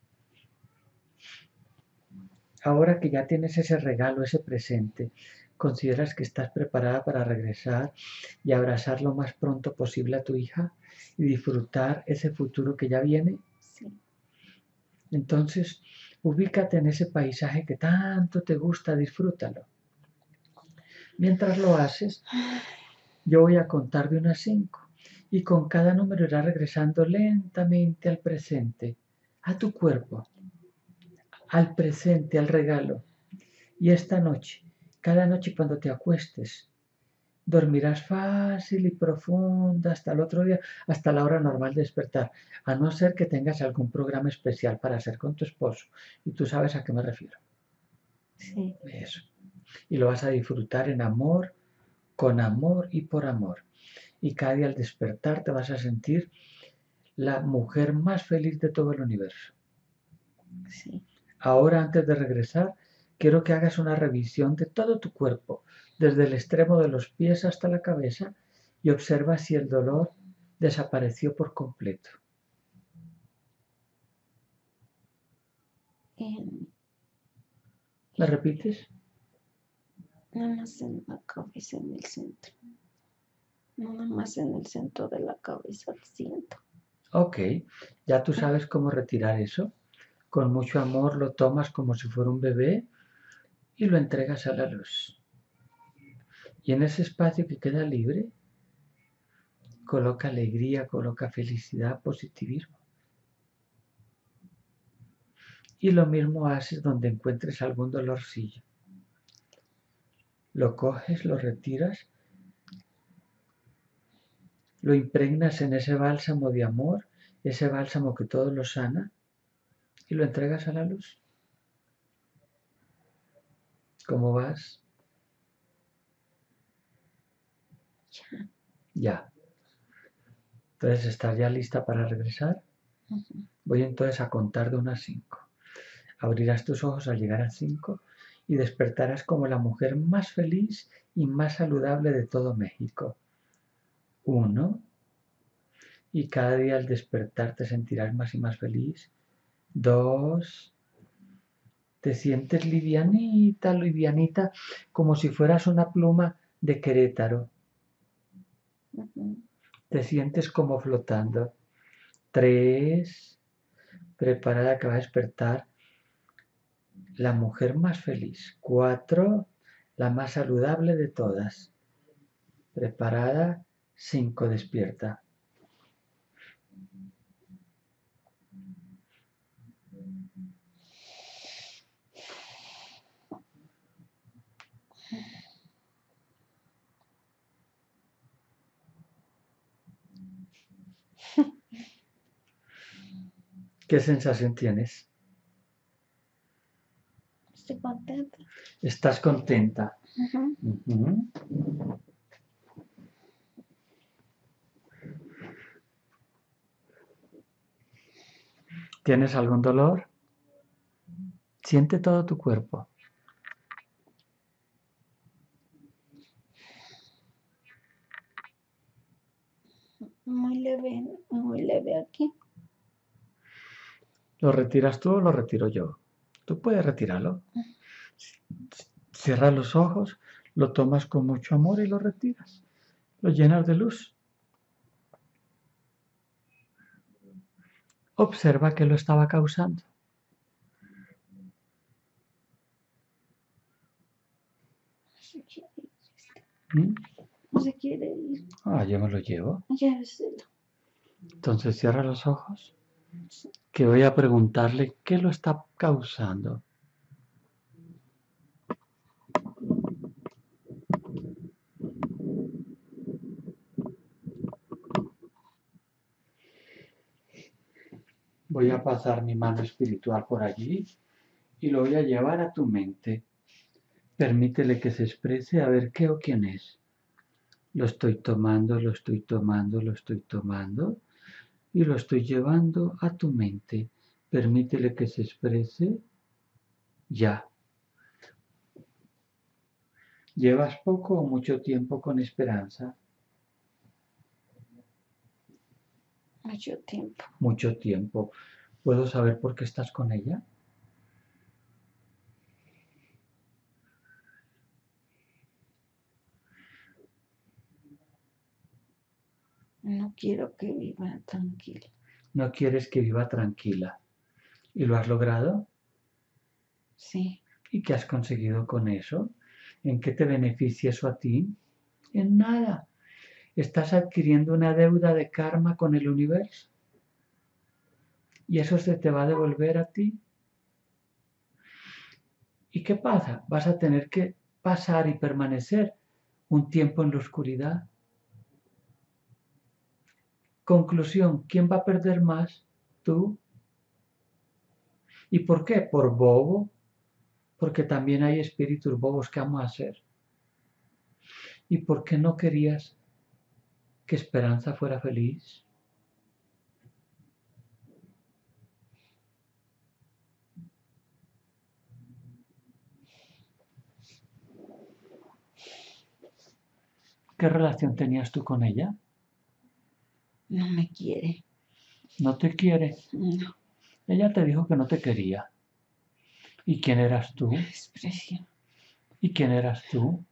Ahora que ya tienes ese regalo, ese presente, ¿consideras que estás preparada para regresar y abrazar lo más pronto posible a tu hija y disfrutar ese futuro que ya viene? Sí. Entonces, ubícate en ese paisaje que tanto te gusta, disfrútalo. Mientras lo haces, yo voy a contar de uno a cinco y con cada número irás regresando lentamente al presente, a tu cuerpo, al presente, al regalo. Y esta noche, cada noche cuando te acuestes, dormirás fácil y profunda hasta el otro día, hasta la hora normal de despertar, a no ser que tengas algún programa especial para hacer con tu esposo. Y tú sabes a qué me refiero. Sí. Eso. Y lo vas a disfrutar en amor, con amor y por amor. Y cada día al despertar te vas a sentir la mujer más feliz de todo el universo. Sí. Ahora, antes de regresar, quiero que hagas una revisión de todo tu cuerpo, desde el extremo de los pies hasta la cabeza, y observa si el dolor desapareció por completo. En, ¿Me repites? nada más en la cabeza, en el centro. Nada más en el centro de la cabeza siento. Ok, ya tú sabes cómo retirar eso. Con mucho amor lo tomas como si fuera un bebé y lo entregas a la luz. Y en ese espacio que queda libre, coloca alegría, coloca felicidad, positivismo. Y lo mismo haces donde encuentres algún dolorcillo. Lo coges, lo retiras, lo impregnas en ese bálsamo de amor, ese bálsamo que todo lo sana, y lo entregas a la luz. ¿Cómo vas? Ya. Ya. Entonces, ¿estás ya lista para regresar? Uh-huh. Voy entonces a contar de unas cinco. Abrirás tus ojos al llegar a cinco y despertarás como la mujer más feliz y más saludable de todo México. Uno. Y cada día al despertar te sentirás más y más feliz. Dos. Te sientes livianita, livianita, como si fueras una pluma de Querétaro. Uh-huh. Te sientes como flotando. Tres. Preparada que va a despertar la mujer más feliz. Cuatro. La más saludable de todas. Preparada. Cinco. Despierta. ¿Qué sensación tienes? Estoy contenta. ¿Estás contenta? Uh-huh. Uh-huh. ¿Tienes algún dolor? Siente todo tu cuerpo. Muy leve, muy leve aquí. ¿Lo retiras tú o lo retiro yo? Tú puedes retirarlo. Cierras los ojos, lo tomas con mucho amor y lo retiras. Lo llenas de luz. Observa qué lo estaba causando. No se quiere ir. ¿Mm? No se quiere ir. Ah, yo me lo llevo. Lléveselo. Entonces cierra los ojos. Que voy a preguntarle qué lo está causando. Voy a pasar mi mano espiritual por allí y lo voy a llevar a tu mente. Permítele que se exprese a ver qué o quién es. Lo estoy tomando, lo estoy tomando, lo estoy tomando y lo estoy llevando a tu mente. Permítele que se exprese ya. ¿Llevas poco o mucho tiempo con Esperanza? Mucho tiempo. Mucho tiempo. ¿Puedo saber por qué estás con ella? No quiero que viva tranquila. No quieres que viva tranquila. ¿Y lo has logrado? Sí. ¿Y qué has conseguido con eso? ¿En qué te beneficia eso a ti? En nada. Estás adquiriendo una deuda de karma con el universo. Y eso se te va a devolver a ti. ¿Y qué pasa? Vas a tener que pasar y permanecer un tiempo en la oscuridad. Conclusión, ¿quién va a perder más? Tú. ¿Y por qué? Por bobo. Porque también hay espíritus bobos que vamos a hacer. ¿Y por qué no querías que Esperanza fuera feliz? ¿Qué relación tenías tú con ella? No me quiere. No te quiere. No, Ella te dijo que no te quería. ¿Y quién eras tú? desprecio. ¿Y quién eras tú?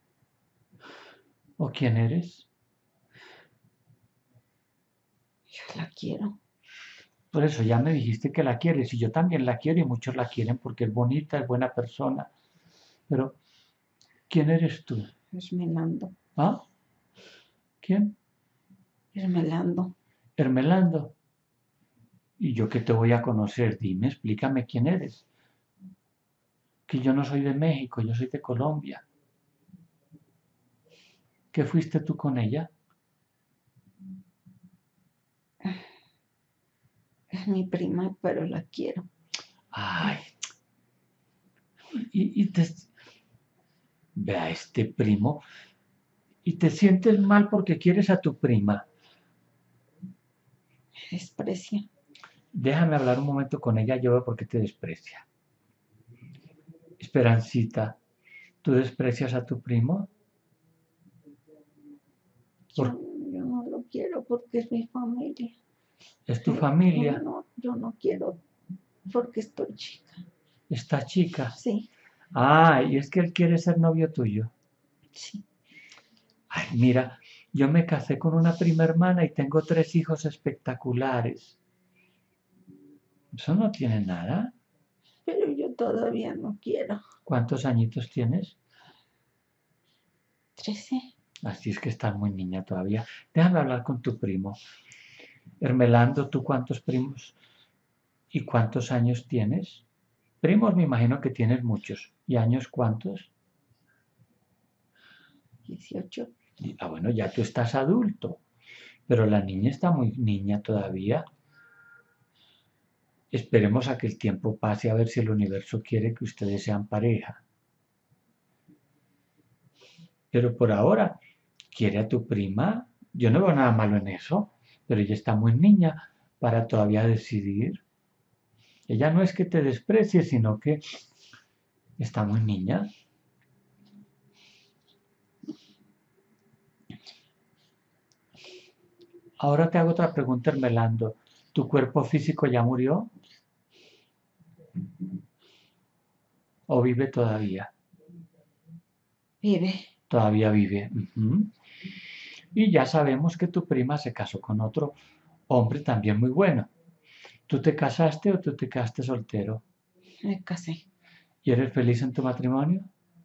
¿O quién eres? Yo la quiero. Por eso ya me dijiste que la quieres y yo también la quiero y muchos la quieren porque es bonita, es buena persona. Pero, ¿quién eres tú? Esmelando. ¿Ah? ¿Quién? Esmelando. Hermelando. ¿Y yo qué te voy a conocer? Dime, explícame quién eres. Que yo no soy de México, yo soy de Colombia. ¿Qué fuiste tú con ella? Es mi prima, pero la quiero. Ay, y, y te... Ve a este primo y te sientes mal porque quieres a tu prima. Me desprecia. Déjame hablar un momento con ella, yo veo por qué te desprecia. Esperancita, ¿tú desprecias a tu primo? Yo, ¿Por- yo no lo quiero porque es mi familia. ¿Es tu Yo familia? no, yo no quiero porque estoy chica. ¿Esta chica? Sí, Ah, y es que él quiere ser novio tuyo. sí. Ay, mira, yo me casé con una prima hermana y tengo tres hijos espectaculares. Eso no tiene nada. Pero yo todavía no quiero. ¿Cuántos añitos tienes? Trece. Así es que estás muy niña todavía. Déjame hablar con tu primo. Hermelando, ¿tú cuántos primos y cuántos años tienes? Primos me imagino que tienes muchos. ¿Y años cuántos? Dieciocho. Y- ah, bueno, ya tú estás adulto, pero la niña está muy niña todavía. Esperemos a que el tiempo pase a ver si el universo quiere que ustedes sean pareja. Pero por ahora, ¿quiere a tu prima? Yo no veo nada malo en eso, pero ella está muy niña para todavía decidir. Ella no es que te desprecie, sino que está muy niña. Ahora te hago otra pregunta, Hermelando. ¿Tu cuerpo físico ya murió o vive todavía? Vive. Todavía vive. Ujú. Y ya sabemos que tu prima se casó con otro hombre también muy bueno. ¿Tú te casaste o tú te quedaste soltero? Me casé. ¿Y eres feliz en tu matrimonio?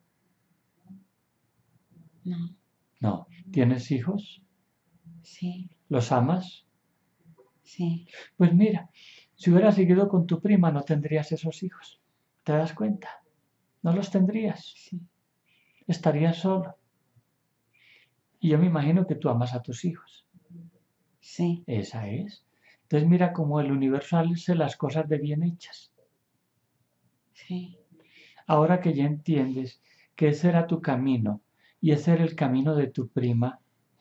No. No. ¿Tienes hijos? Sí, ¿Los amas? sí. Pues mira, si hubieras seguido con tu prima no tendrías esos hijos. ¿Te das cuenta? No los tendrías. Sí. Estarías solo. Y yo me imagino que tú amas a tus hijos. Sí. Esa es. Entonces mira cómo el universo hace las cosas de bien hechas. Sí. Ahora que ya entiendes que ese era tu camino y ese era el camino de tu prima,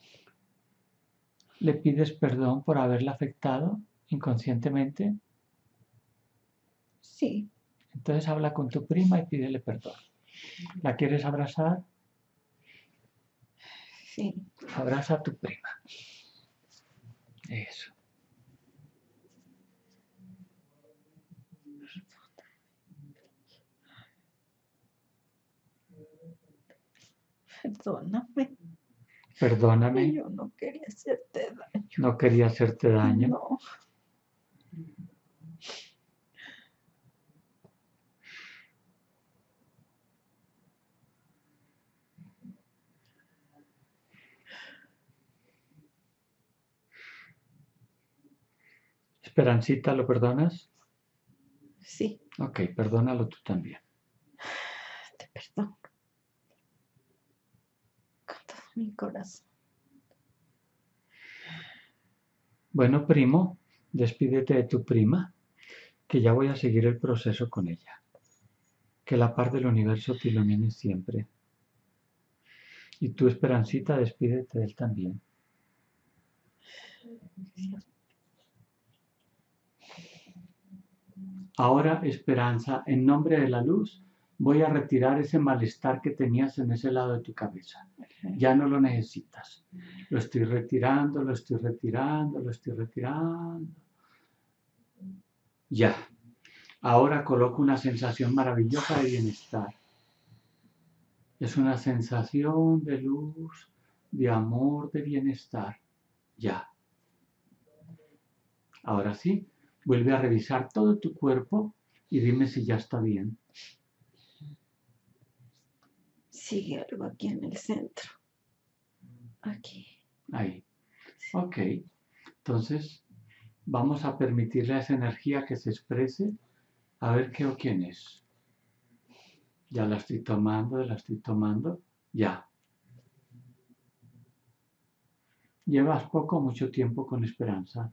¿le pides perdón por haberla afectado inconscientemente? Sí. Entonces habla con tu prima y pídele perdón. ¿La quieres abrazar? Sí. Abraza a tu prima. Eso. Perdóname. Perdóname, Yo no quería hacerte daño. no quería hacerte daño. No. Esperancita, ¿lo perdonas? Sí. Ok, perdónalo tú también. Te perdono. mi corazón. Bueno, primo, despídete de tu prima, que ya voy a seguir el proceso con ella. Que la paz del universo te ilumine siempre. Y tú, Esperancita, despídete de él también. Ahora, Esperanza, en nombre de la luz, voy a retirar ese malestar que tenías en ese lado de tu cabeza. Ya no lo necesitas. Lo estoy retirando, lo estoy retirando, lo estoy retirando. Ya. Ahora coloco una sensación maravillosa de bienestar. Es una sensación de luz, de amor, de bienestar. Ya. Ahora sí, vuelve a revisar todo tu cuerpo y dime si ya está bien. Sigue algo aquí en el centro. Aquí. Ahí. Ok. Entonces, vamos a permitirle a esa energía que se exprese. A ver qué o quién es. Ya la estoy tomando, la estoy tomando. Ya. ¿Llevas poco o mucho tiempo con Esperanza?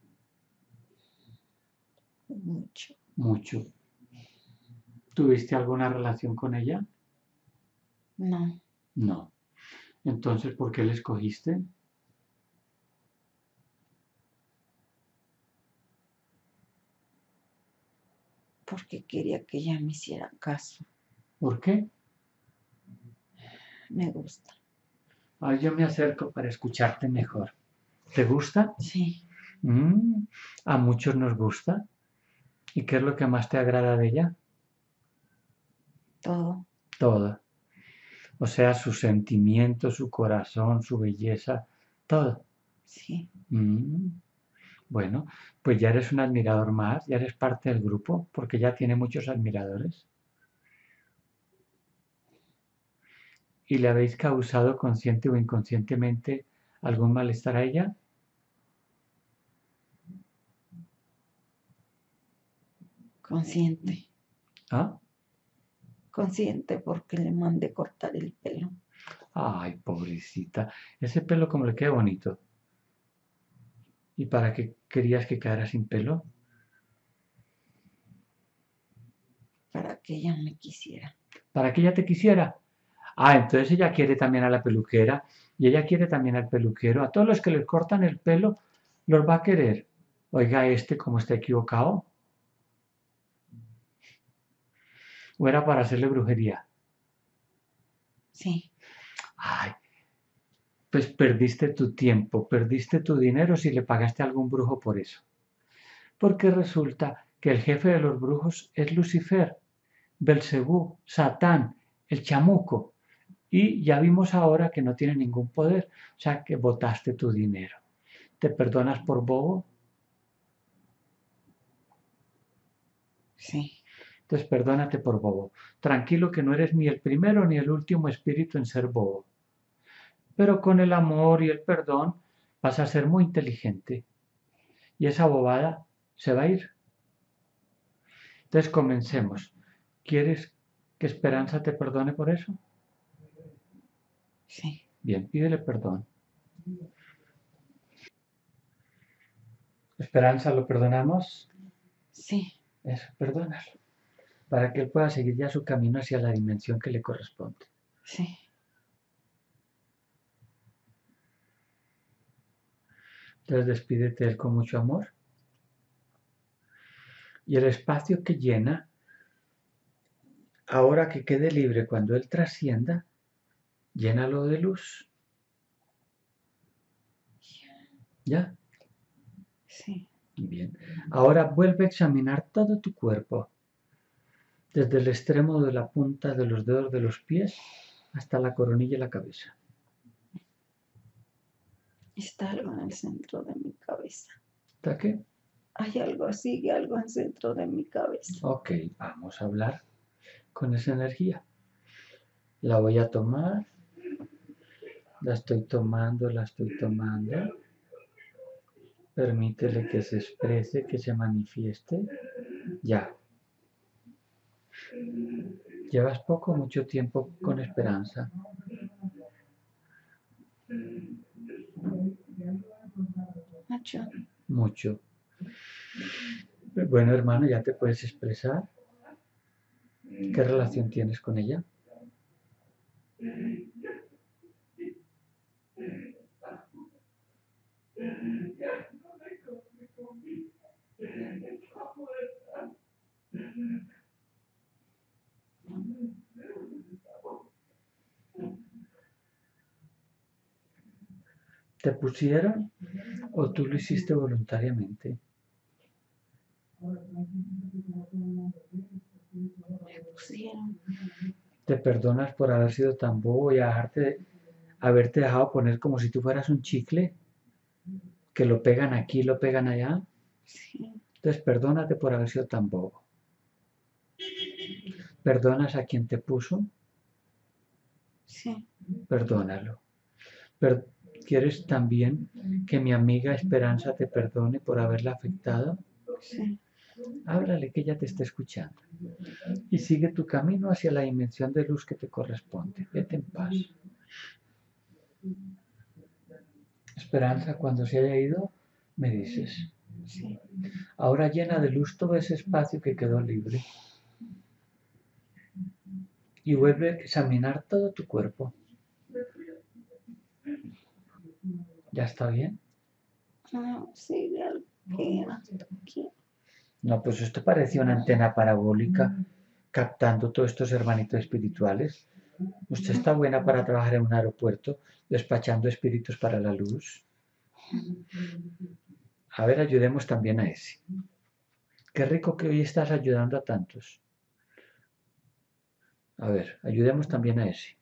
Mucho. Mucho. ¿Tuviste alguna relación con ella? No. No. Entonces, ¿por qué la escogiste? Porque quería que ella me hiciera caso. ¿Por qué? Me gusta. Ah, yo me acerco para escucharte mejor. ¿Te gusta? Sí. Mm, a muchos nos gusta. ¿Y qué es lo que más te agrada de ella? Todo. Todo. O sea, su sentimiento, su corazón, su belleza, todo. Sí. Mm, bueno, pues ya eres un admirador más, ya eres parte del grupo, porque ya tiene muchos admiradores. ¿Y le habéis causado consciente o inconscientemente algún malestar a ella? Consciente. ¿Ah? Consciente porque le mandé cortar el pelo. Ay, pobrecita. Ese pelo como le queda bonito. ¿Y para qué querías que quedara sin pelo? Para que ella me quisiera. Para que ella te quisiera. Ah, entonces ella quiere también a la peluquera y ella quiere también al peluquero. A todos los que les cortan el pelo los va a querer. Oiga, este como está equivocado. ¿O era para hacerle brujería? Sí. Ay, pues perdiste tu tiempo, perdiste tu dinero si le pagaste a algún brujo por eso. Porque resulta que el jefe de los brujos es Lucifer, Belcebú, Satán, el chamuco. Y ya vimos ahora que no tiene ningún poder, o sea que botaste tu dinero. ¿Te perdonas por bobo? Sí. Entonces perdónate por bobo. Tranquilo que no eres ni el primero ni el último espíritu en ser bobo. Pero con el amor y el perdón vas a ser muy inteligente. Y esa bobada se va a ir. Entonces comencemos. ¿Quieres que Esperanza te perdone por eso? Sí. Bien, pídele perdón. Esperanza, ¿lo perdonamos? Sí. Eso, perdónalo. Para que él pueda seguir ya su camino hacia la dimensión que le corresponde. Sí. Entonces despídete de él con mucho amor. Y el espacio que llena, ahora que quede libre cuando él trascienda, llénalo de luz. ¿Ya? Sí. Bien. Ahora vuelve a examinar todo tu cuerpo, desde el extremo de la punta de los dedos de los pies hasta la coronilla de la cabeza. Está algo en el centro de mi cabeza. ¿Está qué? Hay algo, sigue algo en el centro de mi cabeza. Ok, vamos a hablar con esa energía. La voy a tomar. La estoy tomando, la estoy tomando. Permítele que se exprese, que se manifieste. Ya. Llevas poco o mucho tiempo con Esperanza. Mucho. Mucho. Bueno, hermano, ya te puedes expresar. ¿Qué relación tienes con ella? ¿Te pusieron o tú lo hiciste voluntariamente? Me pusieron. ¿Te perdonas por haber sido tan bobo y dejarte, haberte dejado poner como si tú fueras un chicle? Que lo pegan aquí, lo pegan allá. Sí. Entonces, perdónate por haber sido tan bobo. ¿Perdonas a quien te puso? Sí. Perdónalo. Per- ¿Quieres también que mi amiga Esperanza te perdone por haberla afectado? Sí. Háblale, que ella te está escuchando. Y sigue tu camino hacia la dimensión de luz que te corresponde. Vete en paz. Esperanza, cuando se haya ido, me dices. Sí. Ahora llena de luz todo ese espacio que quedó libre. Y vuelve a examinar todo tu cuerpo. ¿Ya está bien? No, sí, que hasta aquí. No, pues esto parecía una antena parabólica captando todos estos hermanitos espirituales. Usted está buena para trabajar en un aeropuerto despachando espíritus para la luz. A ver, ayudemos también a ese. Qué rico que hoy estás ayudando a tantos. A ver, ayudemos también a ese.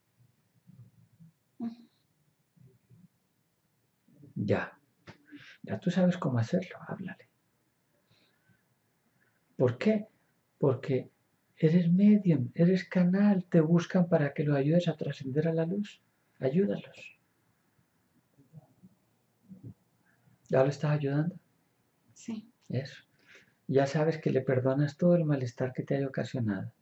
Ya, ya tú sabes cómo hacerlo, háblale. ¿Por qué? Porque eres medium, eres canal, te buscan para que los ayudes a trascender a la luz. Ayúdalos. ¿Ya lo estás ayudando? Sí. Eso. Ya sabes que le perdonas todo el malestar que te haya ocasionado.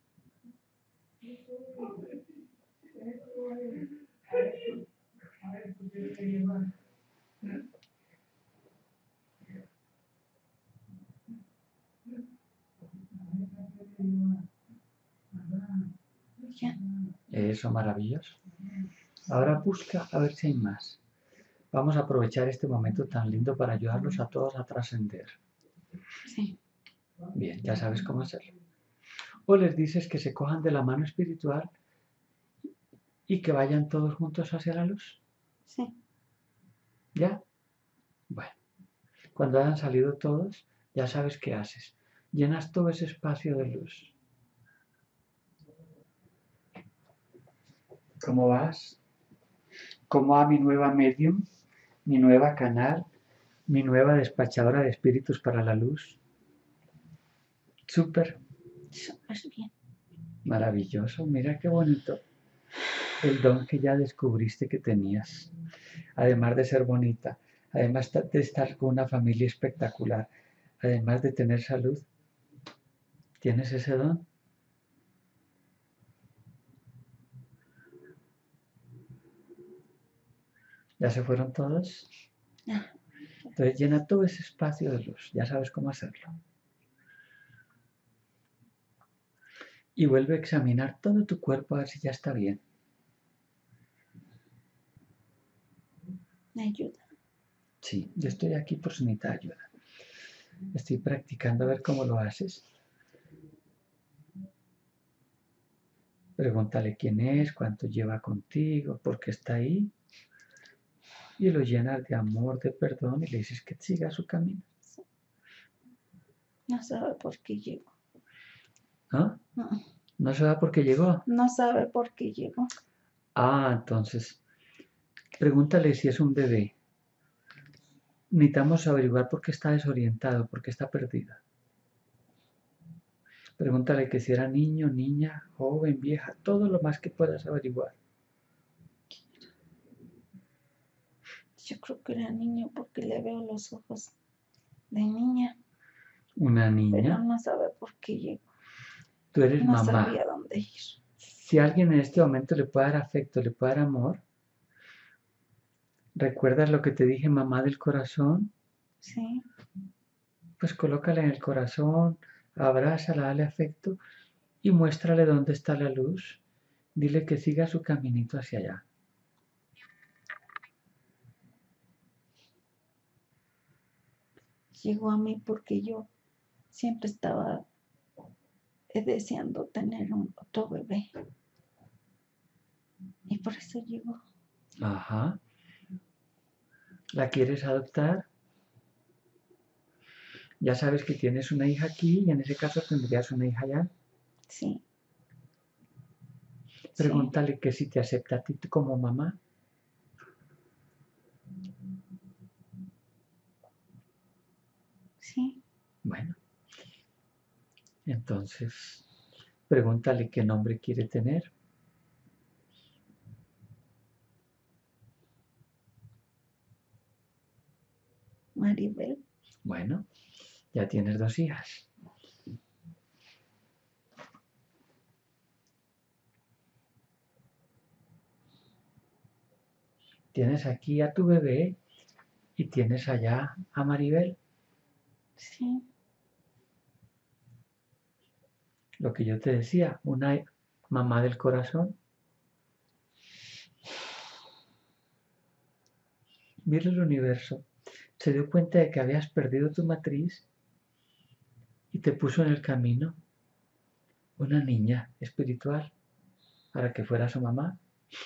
Ya. Eso, maravilloso. Ahora busca a ver si hay más. Vamos a aprovechar este momento tan lindo para ayudarlos a todos a trascender. Sí. Bien, ya sabes cómo hacerlo. O les dices que se cojan de la mano espiritual y que vayan todos juntos hacia la luz. Sí. ¿Ya? Bueno, cuando hayan salido todos, ya sabes qué haces. Llenas todo ese espacio de luz. ¿Cómo vas? ¿Cómo va mi nueva medium? Mi nueva canal, mi nueva despachadora de espíritus para la luz. Súper. Súper bien. Maravilloso. Mira qué bonito. El don que ya descubriste que tenías. Además de ser bonita, además de estar con una familia espectacular, además de tener salud, ¿tienes ese don? ¿Ya se fueron todos? Ah, Entonces llena todo ese espacio de luz. Ya sabes cómo hacerlo. Y vuelve a examinar todo tu cuerpo a ver si ya está bien. me ayuda. Sí, yo estoy aquí por si necesitas ayuda. Estoy practicando a ver cómo lo haces. Pregúntale quién es, cuánto lleva contigo, por qué está ahí. Y lo llenas de amor, de perdón y le dices que siga su camino. No sabe por qué llegó. ¿Ah? No, ¿No se va porque llegó? no sabe por qué llegó. Ah, entonces, pregúntale si es un bebé. Necesitamos averiguar por qué está desorientado, por qué está perdido. Pregúntale que si era niño, niña, joven, vieja, todo lo más que puedas averiguar. Yo creo que era niño porque le veo los ojos de niña, Una pero niña, no sabe por qué llegó. tú eres No mamá. sabía dónde ir. Si alguien en este momento le puede dar afecto, le puede dar amor, ¿Recuerdas lo que te dije, mamá del corazón? Sí. Pues colócala en el corazón, abrázala, dale afecto y muéstrale dónde está la luz. Dile que siga su caminito hacia allá. Llegó a mí porque yo siempre estaba eh, deseando tener un otro bebé. Y por eso llegó. Ajá. ¿La quieres adoptar? Ya sabes que tienes una hija aquí y en ese caso tendrías una hija allá. Sí. Sí. Pregúntale que si te acepta a ti como mamá. Sí. Bueno, entonces pregúntale qué nombre quiere tener. Maribel. Bueno, ya tienes dos hijas. Tienes aquí a tu bebé y tienes allá a Maribel. Sí. Lo que yo te decía, una mamá del corazón. Mira el universo. Se dio cuenta de que habías perdido tu matriz y te puso en el camino una niña espiritual para que fuera su mamá.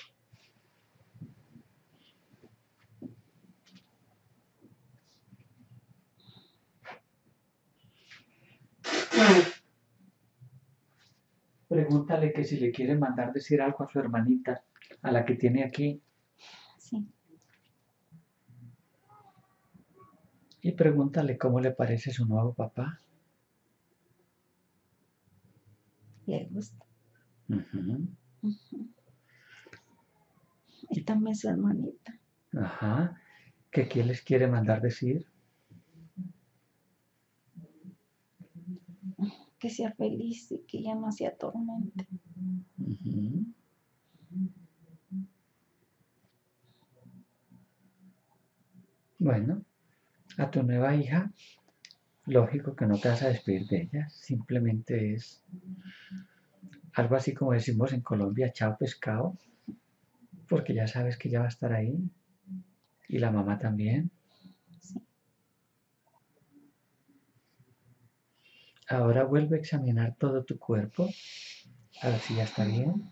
Pregúntale que si le quiere mandar decir algo a su hermanita, a la que tiene aquí. Sí. Y pregúntale cómo le parece su nuevo papá. Le gusta. Ujú. Ujú. Y también su hermanita. Ajá. ¿Que quién les quiere mandar decir? Que sea feliz y que ya no se atormente. Ujú. Bueno, a tu nueva hija, lógico que no te vas a despedir de ella, simplemente es algo así como decimos en Colombia, chao pescado, porque ya sabes que ya va a estar ahí y la mamá también. Sí. Ahora vuelve a examinar todo tu cuerpo, a ver si ya está bien.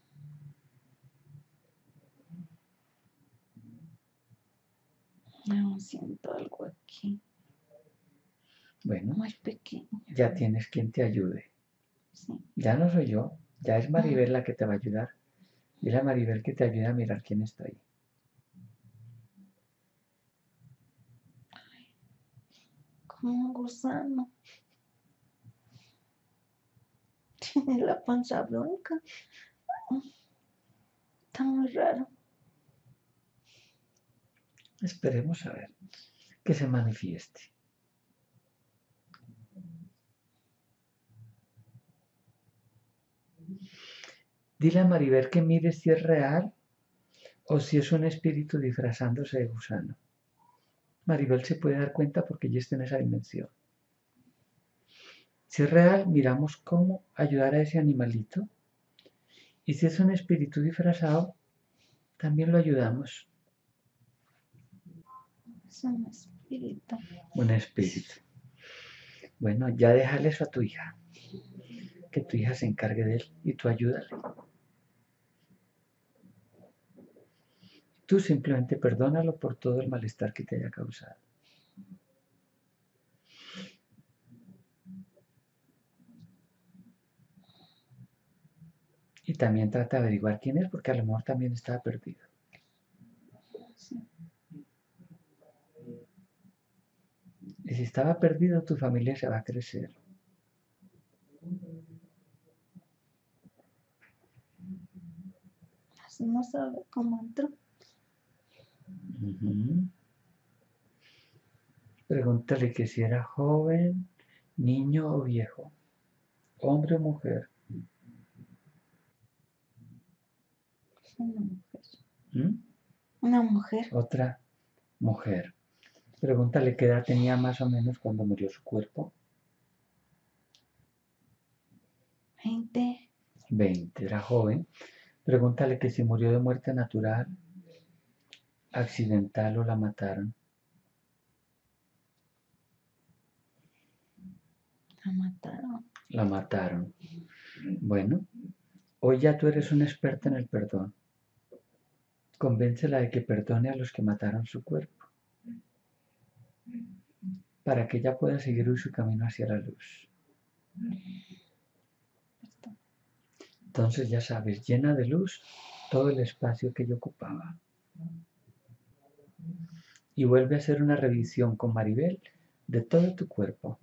No, siento algo aquí. Bueno, Muy pequeño. ya tienes quien te ayude. Sí. Ya no soy yo, ya es Maribel la que te va a ayudar. Dile a Maribel que te ayude a mirar quién está ahí. Como un gusano. Tiene la panza blanca. Está muy raro. Esperemos a ver que se manifieste. Dile a Maribel que mire si es real o si es un espíritu disfrazándose de gusano. Maribel se puede dar cuenta porque ya está en esa dimensión. Si es real, miramos cómo ayudar a ese animalito. Y si es un espíritu disfrazado, también lo ayudamos. Es un espíritu. Un espíritu. Bueno, ya déjale eso a tu hija. Que tu hija se encargue de él y tú ayúdale. Tú simplemente perdónalo por todo el malestar que te haya causado. Y también trata de averiguar quién es, porque a lo mejor también estaba perdido. Sí. Y si estaba perdido, tu familia se va a crecer. No sabe cómo entró. Uh-huh. Pregúntale que si era joven, niño o viejo, hombre o mujer. Es una mujer. ¿Mm? Una mujer. Otra mujer. Pregúntale qué edad tenía más o menos cuando murió su cuerpo. Veinte. veinte, era joven. Pregúntale que si murió de muerte natural, accidental o la mataron. La mataron. La mataron. Bueno, hoy ya tú eres una experta en el perdón. Convéncela de que perdone a los que mataron su cuerpo, para que ella pueda seguir hoy su camino hacia la luz. Entonces ya sabes, llena de luz todo el espacio que yo ocupaba. Y vuelve a hacer una revisión con Maribel de todo tu cuerpo.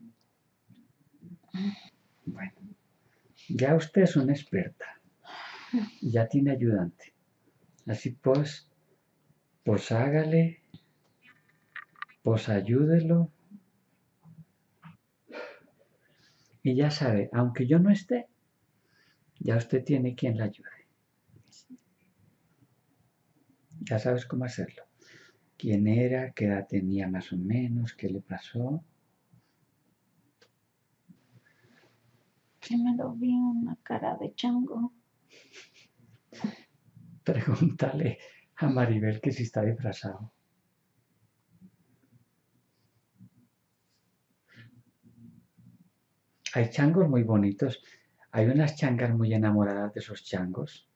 Bueno, ya usted es una experta. Ya tiene ayudante. Así pues, pues hágale, pues ayúdelo. Y ya sabe, aunque yo no esté, ya usted tiene quien la ayude. Ya sabes cómo hacerlo. ¿Quién era? ¿Qué edad tenía más o menos? ¿Qué le pasó? Primero vi una cara de chango. Pregúntale a Maribel que si está disfrazado. Hay changos muy bonitos. Hay unas changas muy enamoradas de esos changos.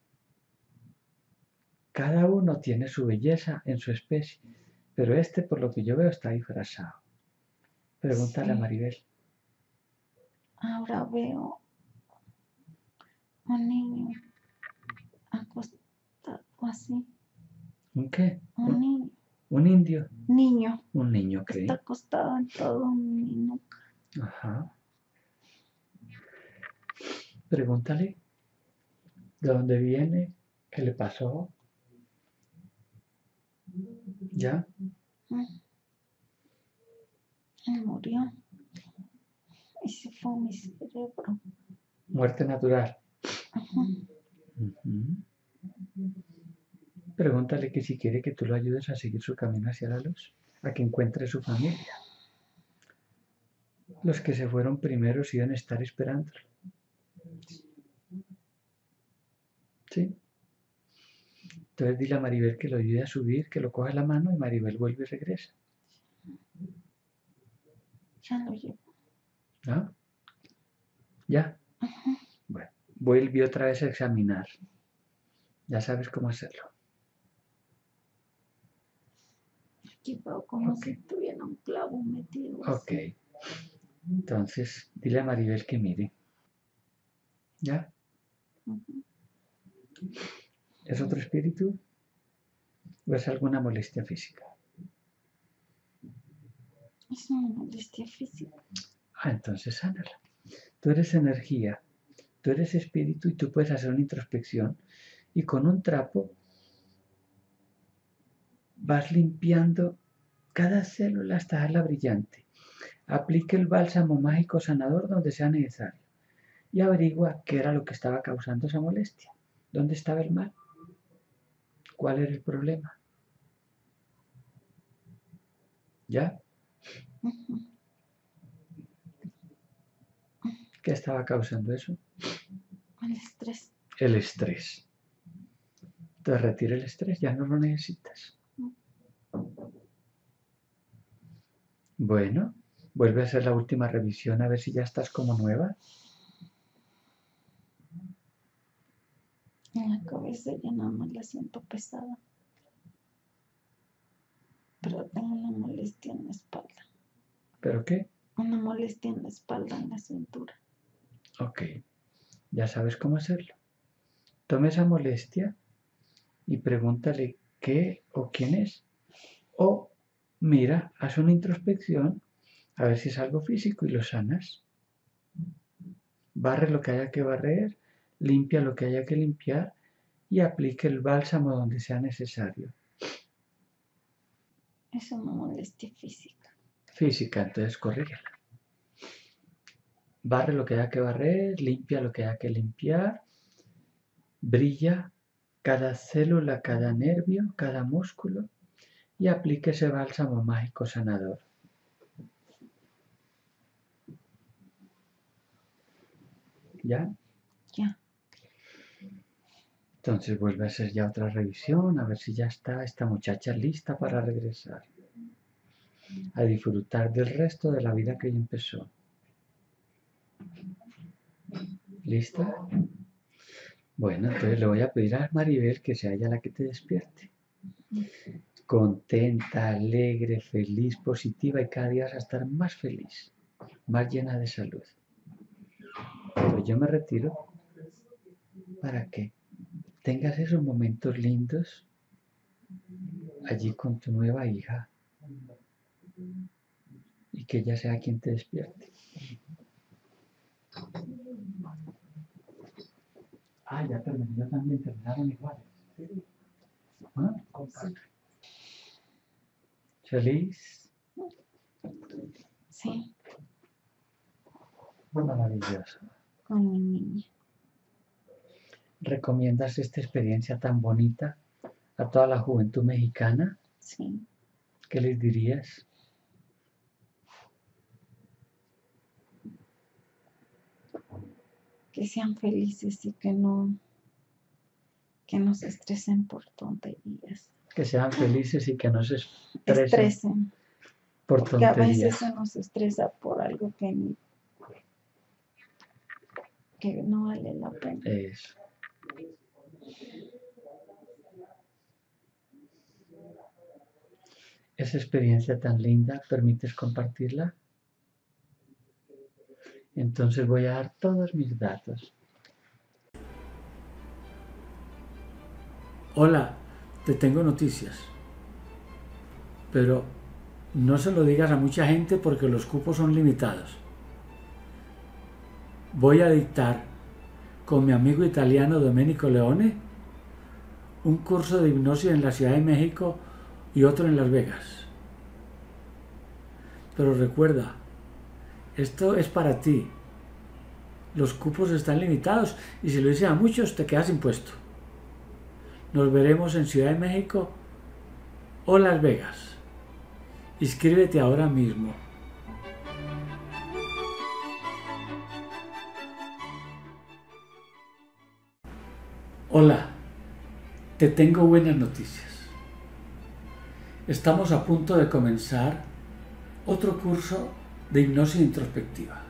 Cada uno tiene su belleza en su especie, pero este, por lo que yo veo, está disfrazado. Pregúntale Sí. a Maribel. Ahora veo un niño acostado así. ¿Un qué? Un ¿Un, niño. un indio? Niño. Un niño, ¿qué? Está acostado en todo mi nuca. Ajá. Pregúntale de dónde viene, qué le pasó. ¿Ya? Él murió. Y se fue mi cerebro. Muerte natural. Ujú. Ujú. Pregúntale que si quiere que tú lo ayudes a seguir su camino hacia la luz, a que encuentre su familia. Los que se fueron primero iban a estar esperándolo. ¿Sí? Entonces dile a Maribel que lo ayude a subir, que lo coja la mano y Maribel vuelve y regresa. Ya lo llevo. ¿Ah? ¿Ya? Ujú. Bueno, vuelve otra vez a examinar. Ya sabes cómo hacerlo. Aquí veo como Ok. si tuviera un clavo metido. Ok. Así. Entonces, dile a Maribel que mire. ¿Ya? Ujú. ¿Es otro espíritu? ¿O es alguna molestia física? Es una molestia física. Ah, entonces sánala. Tú eres energía, tú eres espíritu y tú puedes hacer una introspección y con un trapo vas limpiando cada célula hasta dejarla brillante. Aplique el bálsamo mágico sanador donde sea necesario y averigua qué era lo que estaba causando esa molestia. ¿Dónde estaba el mal? ¿Cuál era el problema? ¿Ya? Ujú. ¿Qué estaba causando eso? El estrés. El estrés. Entonces retira el estrés, ya no lo necesitas. Bueno, vuelve a hacer la última revisión a ver si ya estás como nueva. En la cabeza ya nada más la siento pesada. Pero tengo una molestia en la espalda. ¿Pero qué? Una molestia en la espalda, en la cintura. Ok, ya sabes cómo hacerlo. Toma esa molestia y pregúntale qué o quién es. O mira, haz una introspección a ver si es algo físico y lo sanas. Barre lo que haya que barrer, limpia lo que haya que limpiar y aplique el bálsamo donde sea necesario. Es una molestia física. Física, entonces corrígela. Barre lo que haya que barrer, limpia lo que haya que limpiar, brilla cada célula, cada nervio, cada músculo y aplique ese bálsamo mágico sanador. ¿Ya? Ya. Entonces vuelve a hacer ya otra revisión, a ver si ya está esta muchacha lista para regresar, a disfrutar del resto de la vida que ella empezó. ¿Lista? Bueno, entonces le voy a pedir a Maribel que sea ella la que te despierte. Contenta, alegre, feliz, positiva y cada día vas a estar más feliz, más llena de salud. Pues yo me retiro para que tengas esos momentos lindos allí con tu nueva hija y que ella sea quien te despierte. Ah, ya terminé, yo también terminaron iguales. ¿Ah? ¿Feliz? Sí. Maravilloso. Con mi niña. ¿Recomiendas esta experiencia tan bonita a toda la juventud mexicana? Sí. ¿Qué les dirías? Que sean felices y que no, que no se estresen por tonterías. Que sean felices y que no se estresen, Estresen. por Porque a tonterías. veces se nos estresa por algo que, ni, que no vale la pena. Eso. Esa experiencia tan linda, ¿permites compartirla? Entonces voy a dar todos mis datos. Hola, te tengo noticias. Pero no se lo digas a mucha gente porque los cupos son limitados. Voy a dictar con mi amigo italiano Domenico Leone un curso de hipnosis en la Ciudad de México y otro en Las Vegas. Pero recuerda, esto es para ti. Los cupos están limitados y si lo dices a muchos te quedas sin puesto. Nos veremos en Ciudad de México o Las Vegas. Inscríbete ahora mismo. Hola, te tengo buenas noticias. Estamos a punto de comenzar otro curso de hipnosis introspectiva.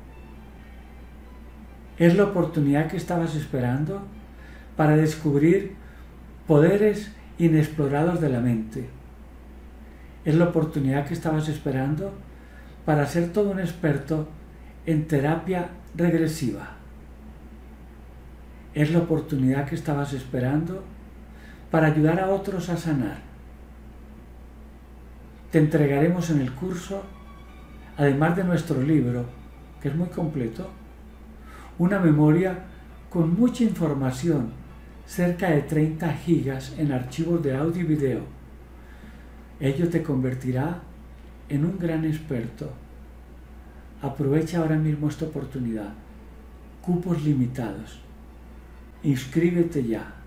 Es la oportunidad que estabas esperando para descubrir poderes inexplorados de la mente. Es la oportunidad que estabas esperando para ser todo un experto en terapia regresiva. Es la oportunidad que estabas esperando para ayudar a otros a sanar. Te entregaremos en el curso, además de nuestro libro, que es muy completo, una memoria con mucha información, cerca de treinta gigas en archivos de audio y video. Ello te convertirá en un gran experto. Aprovecha ahora mismo esta oportunidad. Cupos limitados. Inscríbete ya.